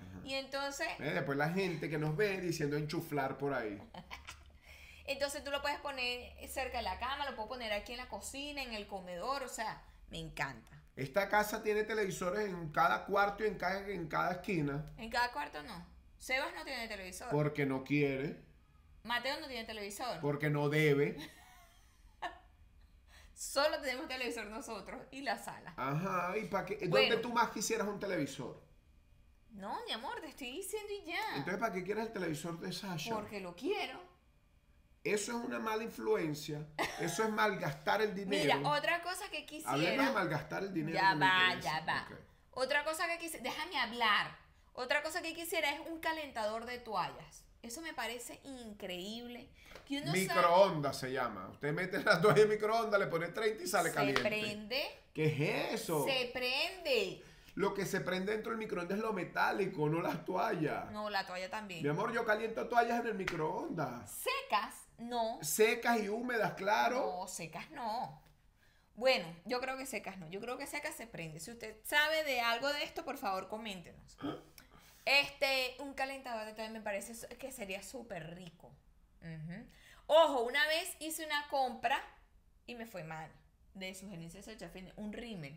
Y entonces, Eh, después la gente que nos ve diciendo enchuflar por ahí. entonces tú lo puedes poner cerca de la cama, lo puedo poner aquí en la cocina, en el comedor, o sea, me encanta. Esta casa tiene televisores en cada cuarto y en cada, en cada esquina En cada cuarto no. Sebas no tiene televisor. porque no quiere, Mateo no tiene televisor. porque no debe. Solo tenemos televisor nosotros y la sala. Ajá, ¿y para qué? ¿Dónde Bueno. tú más quisieras un televisor? No, mi amor, te estoy diciendo y ya. Entonces, ¿para qué quieres el televisor de Sasha? Porque lo quiero. Eso es una mala influencia. Eso es malgastar el dinero. Mira, otra cosa que Hablemos de quisiera. malgastar el dinero. Ya que me va, interesa. ya va. Ok. Otra cosa que quisiera. Déjame hablar. Otra cosa que quisiera es un calentador de toallas. Eso me parece increíble. Que uno sabe- Microondas se llama. Usted mete las toallas en microondas, le pone treinta y sale se caliente. prende. ¿Qué es eso? Se prende. Lo que se prende dentro del microondas es lo metálico, no las toallas. No, la toalla también. Mi amor, yo caliento toallas en el microondas. Secas, no. Secas y húmedas, claro. No, secas no. Bueno, yo creo que secas no. Yo creo que secas se prende. Si usted sabe de algo de esto, por favor, coméntenos. Este, un calentador de toalla me parece su- que sería súper rico. Ujú. Ojo, una vez hice una compra y me fue mal. De sugerencias de Chafine, un rímel.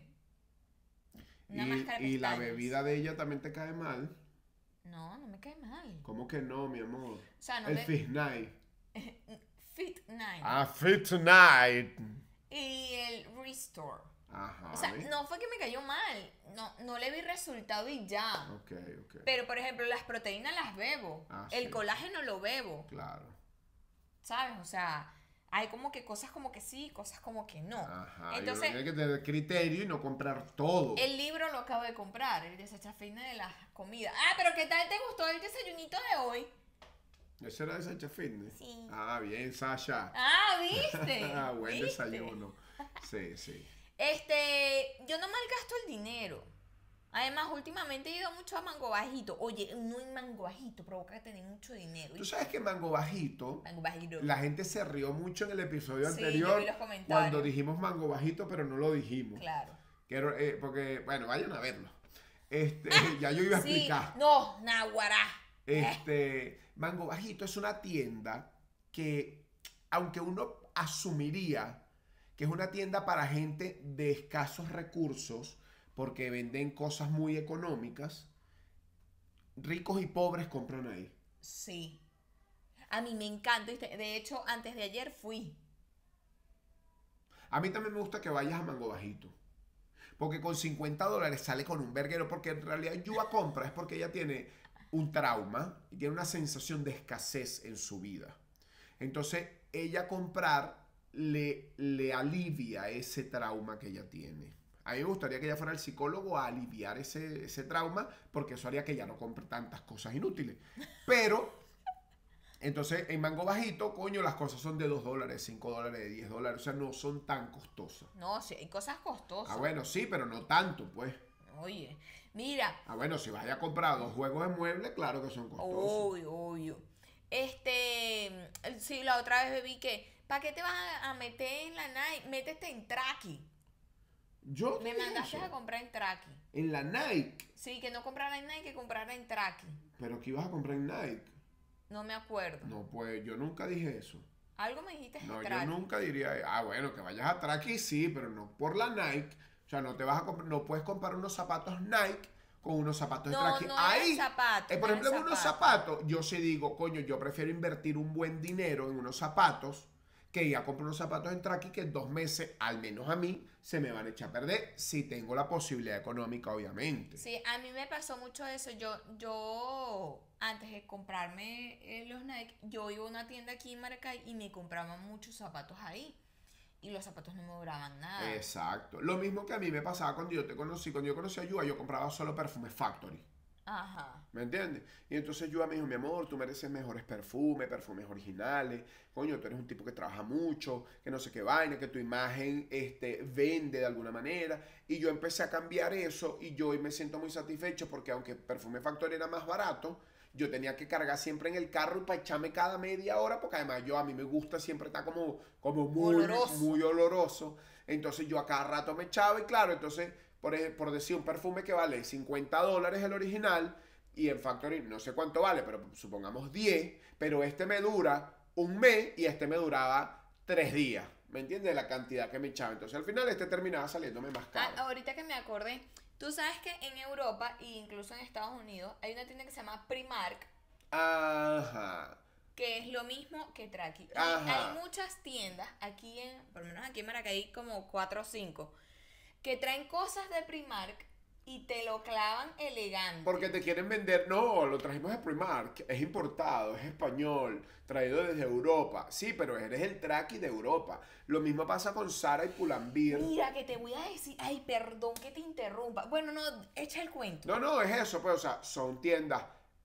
Una Y, máscara de y la pestañas. bebida de ella también te cae mal. No, no me cae mal. ¿Cómo que no, mi amor? O sea, no el me... Fish Night. Fit Nine. Ah, Fit Tonight. Y el Restore. Ajá. O sea, ¿ves? no fue que me cayó mal. No, no le vi resultado y ya. Ok, ok. Pero, por ejemplo, las proteínas las bebo. Ah, el sí. colágeno lo bebo. Claro. ¿Sabes? O sea, hay como que cosas como que sí, cosas como que no. Ajá. Entonces, y uno tiene que tener criterio y no comprar todo. el libro lo acabo de comprar, el desechafeina de las comidas. Ah, pero ¿qué tal te gustó el desayunito de hoy? ¿Ese era de Sacha Fitness? Sí. Ah, bien, Sasha. Ah, ¿viste? Ah, buen ¿Viste? desayuno. Sí, sí. Este, yo no malgasto el dinero. Además, últimamente he ido mucho a Mango Bajito. Oye, no en Mango Bajito provoca tener mucho dinero. Tú sabes que Mango Bajito, Mango Bajito. la gente se rió mucho en el episodio Sí, yo anterior vi los comentarios. cuando dijimos Mango Bajito, pero no lo dijimos. Claro. Quiero, eh, porque, bueno, vayan a verlo. Este, ya yo iba a Sí, explicar. no, Naguará. Este, Mango Bajito es una tienda que, aunque uno asumiría que es una tienda para gente de escasos recursos, porque venden cosas muy económicas, ricos y pobres compran ahí. Sí. A mí me encanta. ¿Viste? De hecho, antes de ayer fui. A mí también me gusta que vayas a Mango Bajito. Porque con cincuenta dólares sale con un verguero. Porque en realidad Yuba compra es porque ella tiene un trauma y tiene una sensación de escasez en su vida. Entonces, ella comprar le, le alivia ese trauma que ella tiene. A mí me gustaría que ella fuera el psicólogo a aliviar ese, ese trauma, porque eso haría que ella no compre tantas cosas inútiles. Pero, entonces, en Mango Bajito, coño, las cosas son de dos dólares, cinco dólares, de diez dólares. O sea, no son tan costosas. No, sí, hay cosas costosas. Ah, bueno, sí, pero no tanto, pues. Oye, mira. Ah, bueno, si vaya a comprar dos juegos de muebles, claro que son costosos. Uy, uy. Este, sí, la otra vez vi que, ¿para qué te vas a, a meter en la Nike? Métete en Traki. Yo Me te dije mandaste eso. a comprar en Traki. En la Nike. Sí, que no comprara en Nike, que comprara en Traki. Pero que ibas a comprar en Nike. No me acuerdo. No, pues yo nunca dije eso. Algo me dijiste No, en yo Traki. nunca diría, ah, bueno, que vayas a Traki, sí, pero no por la Nike. O sea, no te vas a comprar, no puedes comprar unos zapatos Nike con unos zapatos de No, Traki. no Ahí, eran zapatos, eh, por no ejemplo, en eran unos zapatos, yo sí digo, coño, yo prefiero invertir un buen dinero en unos zapatos que ir a comprar unos zapatos en Traki que en dos meses, al menos a mí, se me van a echar a perder si tengo la posibilidad económica, obviamente. Sí, a mí me pasó mucho eso. Yo, yo antes de comprarme eh, los Nike, yo iba a una tienda aquí en Maracay y me compraba muchos zapatos ahí. Y los zapatos no me duraban nada. Exacto. Lo mismo que a mí me pasaba cuando yo te conocí. Cuando yo conocí a Yua, yo compraba solo perfumes Factory. Ajá. ¿Me entiendes? Y entonces Yua me dijo, mi amor, tú mereces mejores perfumes, perfumes originales. Coño, tú eres un tipo que trabaja mucho, que no sé qué vaina, que tu imagen este, vende de alguna manera. Y yo empecé a cambiar eso y yo hoy me siento muy satisfecho porque aunque Perfume Factory era más barato, yo tenía que cargar siempre en el carro y para echarme cada media hora, porque además yo a mí me gusta siempre estar como, como muy, Oloroso. muy oloroso. Entonces yo a cada rato me echaba y claro, entonces, por, ej- por decir un perfume que vale cincuenta dólares el original, y en Factory no sé cuánto vale, pero supongamos diez, pero este me dura un mes y este me duraba tres días. ¿Me entiendes? La cantidad que me echaba. Entonces al final este terminaba saliéndome más Ah, caro. ahorita que me acordé, tú sabes que en Europa e incluso en Estados Unidos hay una tienda que se llama Primark, Ajá. que es lo mismo que Traki. Y Ajá. hay muchas tiendas aquí en, por lo menos aquí en Maracay, como cuatro o cinco, que traen cosas de Primark y te lo clavan elegante. Porque te quieren vender, no, lo trajimos de Primark, es importado, es español, traído desde Europa. Sí, pero eres el traqui de Europa. Lo mismo pasa con Zara y Pull&Bear. Mira, que te voy a decir, ay, perdón que te interrumpa. Bueno, no, echa el cuento. No, no, es eso, pues, o sea, son tiendas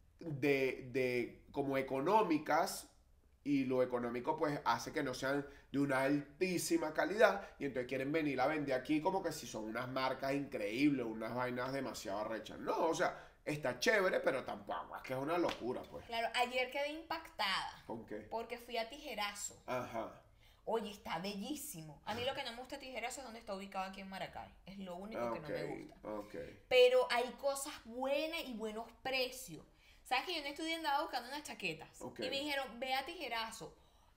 de, de como económicas y lo económico pues hace que no sean de una altísima calidad y entonces quieren venir a vender aquí como que si son unas marcas increíbles, unas vainas demasiado rechas. No, o sea, está chévere, pero tampoco es que es una locura, pues. Claro, ayer quedé impactada ¿Con qué? porque fui a Tijerazo. Ajá. Oye, está bellísimo. A mí lo que no me gusta de Tijerazo es donde está ubicado aquí en Maracay. Es lo único que no me gusta. Ok. Pero hay cosas buenas y buenos precios. ¿Sabes que yo en estudio andaba buscando unas chaquetas? Ok. Y me dijeron, ve a Tijerazo.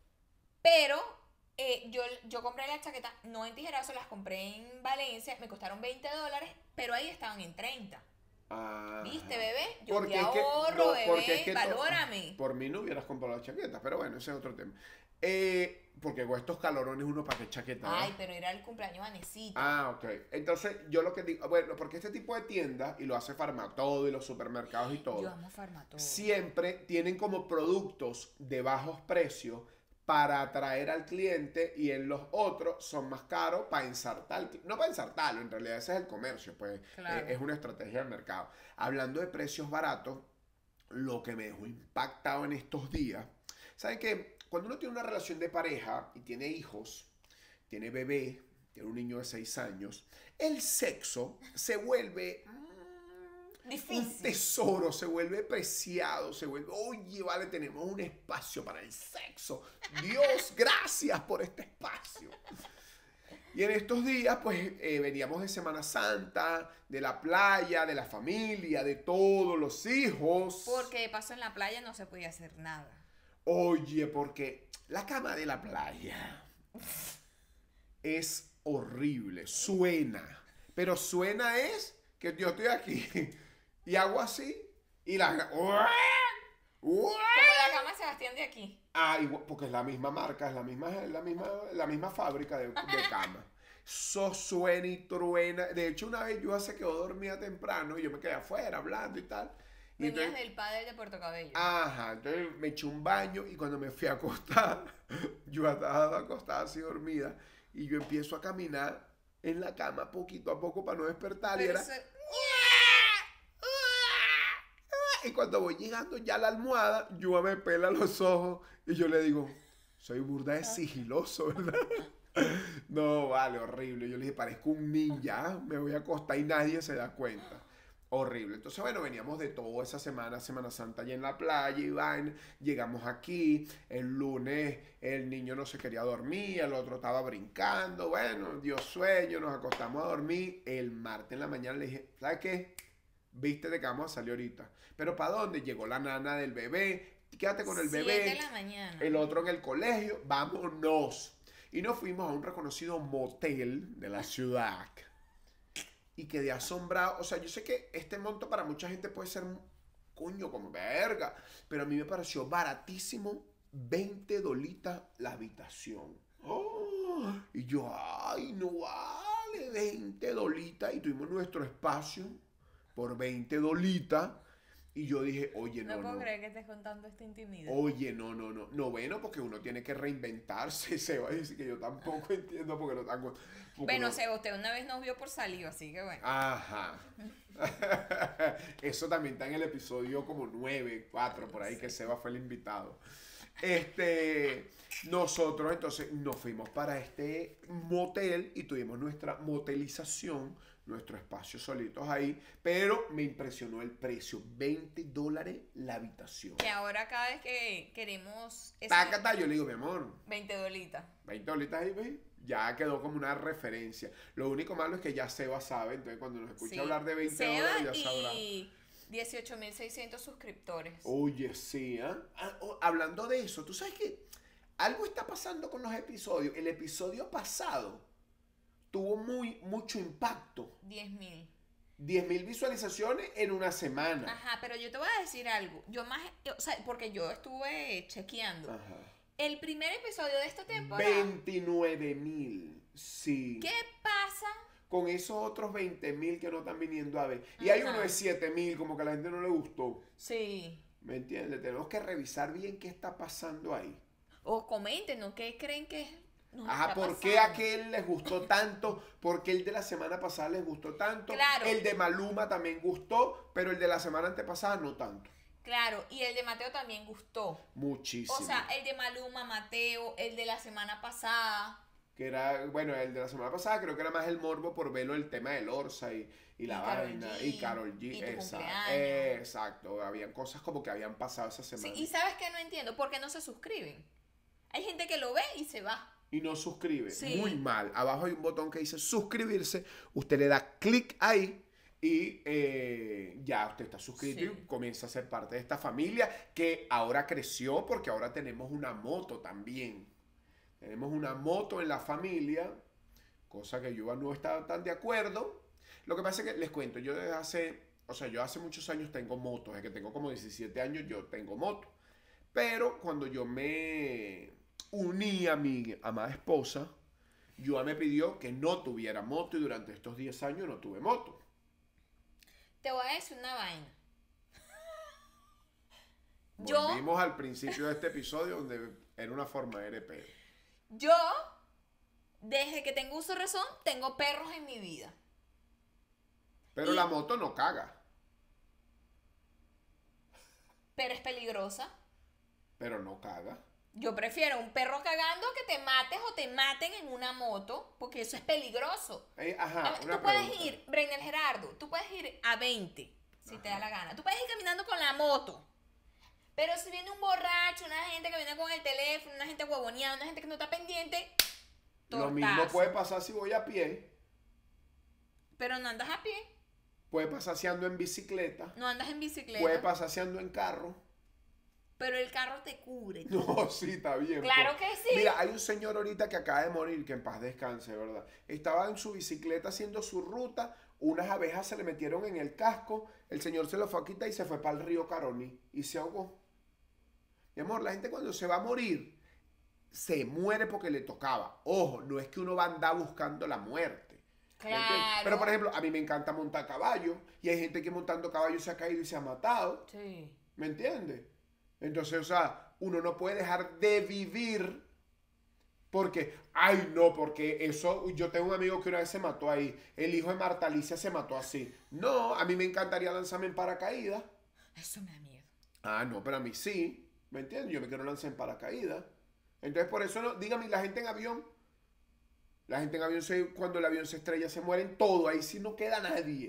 Pero eh, yo, yo compré las chaquetas, no en Tijerazo, las compré en Valencia. Me costaron veinte dólares, pero ahí estaban en treinta. Ajá. ¿Viste, bebé? Yo Porque te es que- ahorro, no, bebé. porque es que to- valórame. Por mí no hubieras comprado las chaquetas, pero bueno, ese es otro tema. Eh, porque con estos calorones uno para qué chaqueta. ¿verdad? Ay, pero era el cumpleaños de Vanesita. Ah, ok. Entonces, yo lo que digo, bueno, porque este tipo de tiendas, y lo hace Farmatodo y los supermercados y Yo todo, amo Farmatodo. siempre tienen como productos de bajos precios para atraer al cliente y en los otros son más caros para ensartar. No para ensartarlo, en realidad ese es el comercio, pues Claro. eh, es una estrategia del mercado. Hablando de precios baratos, lo que me dejó impactado en estos días, ¿saben qué? Cuando uno tiene una relación de pareja y tiene hijos, tiene bebé, tiene un niño de seis años, el sexo se vuelve mm, un Difícil. tesoro, se vuelve preciado, se vuelve, oye, vale, tenemos un espacio para el sexo. Dios, gracias por este espacio. Y en estos días, pues, eh, veníamos de Semana Santa, de la playa, de la familia, de todos los hijos. Porque de paso en la playa no se podía hacer nada. Oye, porque la cama de la playa es horrible, suena, pero suena es que yo estoy aquí y hago así y la... Como la cama de Sebastián de aquí. Ah, igual, porque es la misma marca, es la misma, es la misma, la misma fábrica de, de cama. Eso suena y truena. De hecho, una vez yo se quedó dormida temprano y yo me quedé afuera hablando y tal. Y Venías entonces- del padre de Puerto Cabello. Ajá, entonces me eché un baño y cuando me fui a acostar, yo estaba acostada así dormida y yo empiezo a caminar en la cama poquito a poco para no despertar y Pero era... eso- Y cuando voy llegando ya a la almohada, yo me pela los ojos y yo le digo, soy burda de sigiloso, ¿verdad? No, vale, horrible. Yo le dije, parezco un ninja, me voy a acostar y nadie se da cuenta. Horrible. Entonces, bueno, veníamos de toda esa semana, Semana Santa, allá en la playa y vaina. Llegamos aquí, el lunes el niño no se quería dormir, el otro estaba brincando, bueno, dio sueño, nos acostamos a dormir. El martes en la mañana le dije, ¿sabes qué? Viste de que vamos a salir ahorita. ¿Pero para dónde? Llegó la nana del bebé, quédate con el Siete bebé. de la mañana. El otro en el colegio, vámonos. Y nos fuimos a un reconocido motel de la ciudad. Y quedé asombrado. O sea, yo sé que este monto para mucha gente puede ser, coño, como verga. Pero a mí me pareció baratísimo. veinte dolitas la habitación. Oh, y yo, ay, no vale, veinte dolitas. Y tuvimos nuestro espacio por veinte dolitas. Y yo dije, oye, No no, puedo no. creer que estés contando esta intimidad. Oye, no, no, no. No, bueno, porque uno tiene que reinventarse. Se va a decir que yo tampoco entiendo porque no tengo. porque Bueno, no- Seba, usted una vez nos vio por saliva, así que bueno. Ajá. Eso también está en el episodio como nueve, cuatro, por ahí que Seba fue el invitado. Este, nosotros entonces nos fuimos para este motel y tuvimos nuestra motelización, nuestro espacio solitos ahí, pero me impresionó el precio, veinte dólares la habitación. Que ahora cada vez que queremos ese Tácata, yo le digo, mi amor, veinte dolitas. veinte dolitas ahí, ¿ves? Ya quedó como una referencia. Lo único malo es que ya Seba sabe, entonces cuando nos escucha Sí. hablar de veinte Seba dólares ya sabrá. y dieciocho mil seiscientos suscriptores. Oye, sí, ¿ah? Ah, oh, hablando de eso, tú sabes que algo está pasando con los episodios. El episodio pasado tuvo muy, mucho impacto. diez mil. diez mil visualizaciones en una semana. Ajá, pero yo te voy a decir algo. Yo más, o sea, porque yo estuve chequeando. Ajá. El primer episodio de esta temporada. veintinueve mil, sí. ¿Qué pasa? Con esos otros veinte mil que no están viniendo a ver. Y hay Ajá. uno de siete mil, como que a la gente no le gustó. Sí. ¿Me entiendes? Tenemos que revisar bien qué está pasando ahí. O comenten, ¿no? ¿Qué creen que nos Ajá, está ¿por qué pasando? aquel les gustó tanto? ¿Por qué el de la semana pasada les gustó tanto? Claro. El de Maluma también gustó, pero el de la semana antepasada no tanto. Claro, y el de Mateo también gustó. Muchísimo. O sea, el de Maluma, Mateo, el de la semana pasada. Que era, bueno, el de la semana pasada creo que era más el morbo por verlo el tema del Orsa y, y la Y Karol vaina. G, Y Karol G. y tu Exacto. cumpleaños. Exacto. Habían cosas como que habían pasado esa Sí, semana. y ¿sabes qué? No entiendo. ¿Por qué no se suscriben? Hay gente que lo ve y se va. Y no suscribe. Sí. Muy mal. Abajo hay un botón que dice suscribirse. Usted le da clic ahí y eh, ya usted está suscrito Sí. y comienza a ser parte de esta familia que ahora creció porque ahora tenemos una moto también. Tenemos una moto en la familia, cosa que yo no estaba tan de acuerdo. Lo que pasa es que les cuento, yo desde hace, o sea, yo hace muchos años tengo moto, desde que tengo como diecisiete años yo tengo moto. Pero cuando yo me uní a mi amada esposa, Joa me pidió que no tuviera moto y durante estos diez años no tuve moto. Te voy a decir una vaina. Yo, Volvimos al principio de este episodio donde era una forma de R P. yo, desde que tengo uso de razón, tengo perros en mi vida. Pero Y- la moto no caga, Pero es peligrosa. pero no caga. Yo prefiero un perro cagando que te mates o te maten en una moto, porque eso es peligroso. Eh, A ajá, ver, una tú puedes pregunta. ir, Breiner Gerardo, tú puedes ir a veinte, si te da la gana. Tú puedes ir caminando con la moto. Pero si viene un borracho, una gente que viene con el teléfono, una gente huevoneada, una gente que no está pendiente, Lo mismo tortazo. puede pasar si voy a pie, Pero no andas a pie, puede pasar si ando en bicicleta, no andas en bicicleta, puede pasar si ando en carro. pero el carro te cubre. No, sí, está bien. Claro pues. que sí. Mira, hay un señor ahorita que acaba de morir, que en paz descanse, ¿verdad? Estaba en su bicicleta haciendo su ruta, unas abejas se le metieron en el casco, el señor se lo fue a quitar y se fue para el río Caroní y se ahogó. Mi amor, la gente cuando se va a morir, se muere porque le tocaba. Ojo, no es que uno va a andar buscando la muerte. ¿Me entiendes? Claro. Pero, por ejemplo, a mí me encanta montar caballo y hay gente que montando caballo se ha caído y se ha matado. Sí. ¿Me entiendes? Entonces, o sea, uno no puede dejar de vivir porque, ay, no, porque eso, yo tengo un amigo que una vez se mató ahí, el hijo de Marta Alicia se mató así. No, a mí me encantaría lanzarme en paracaídas. Eso me da miedo. Ah, no, pero a mí sí, ¿me entiendes? Yo me quiero lanzar en paracaídas. Entonces, por eso, no, dígame, la gente en avión, la gente en avión, se, cuando el avión se estrella, se mueren todos, ahí sí no queda nadie.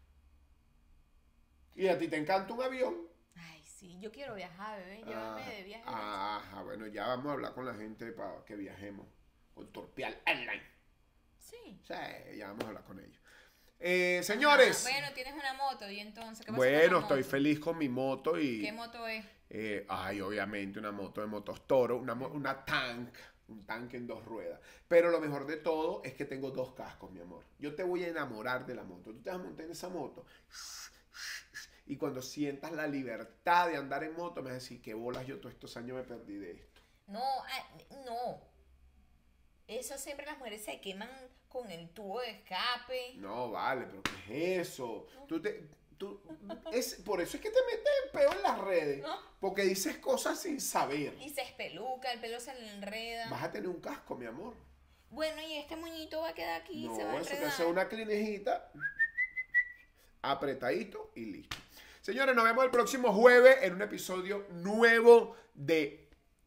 Y a ti te encanta un avión. Ay, sí, yo quiero viajar, bebé. Llévame Ah, de viaje. Ajá, bueno, ya vamos a hablar con la gente para que viajemos. Con Torpial Airline. Sí. Sí, ya vamos a hablar con ellos. Eh, señores. Ah, bueno, tienes una moto y entonces, ¿qué pasa con Bueno, la estoy moto? feliz con mi moto y... ¿Qué moto es? eh, ay, obviamente una moto de motos toro, una, mo- una tank, un tanque en dos ruedas. Pero lo mejor de todo es que tengo dos cascos, mi amor. Yo te voy a enamorar de la moto. Tú te vas a montar en esa moto. Y cuando sientas la libertad de andar en moto, me vas a decir, qué bolas, yo todos estos años me perdí de esto. No, ah, no. Eso siempre las mujeres se queman con el tubo de escape. No, vale, pero ¿qué es eso? Tú te, tú, es, por eso es que te metes en peo en las redes. No. Porque dices cosas sin saber. Y se espeluca, el pelo se le enreda. Vas a tener un casco, mi amor. Bueno, y este moñito va a quedar aquí y No, se va a eso te enredar. hace una clinejita, apretadito y listo. Señores, nos vemos el próximo jueves en un episodio nuevo de...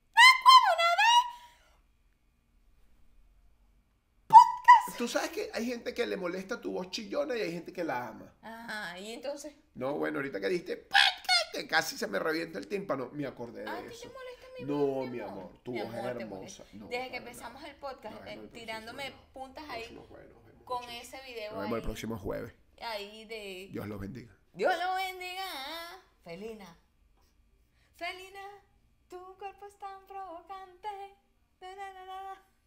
Tú sabes que hay gente que le molesta tu voz chillona y hay gente que la ama. Ajá, y entonces. No, bueno, ahorita que dijiste "podcast", que casi se me revienta el tímpano, me acordé de ¿A ti te eso. molesta mi No, voz, mi amor, tu Mi voz es amor, te hermosa. molesta. No, Desde que para empezamos nada. el podcast, Nos eh, vemos el próximo tirándome jueves. puntas ahí Próximo jueves, nos vemos, con muchachos. ese video Nos vemos el ahí, próximo jueves. ahí de... Dios los bendiga. Dios lo bendiga. Felina. Felina, tu cuerpo es tan provocante. Na, na, na, na.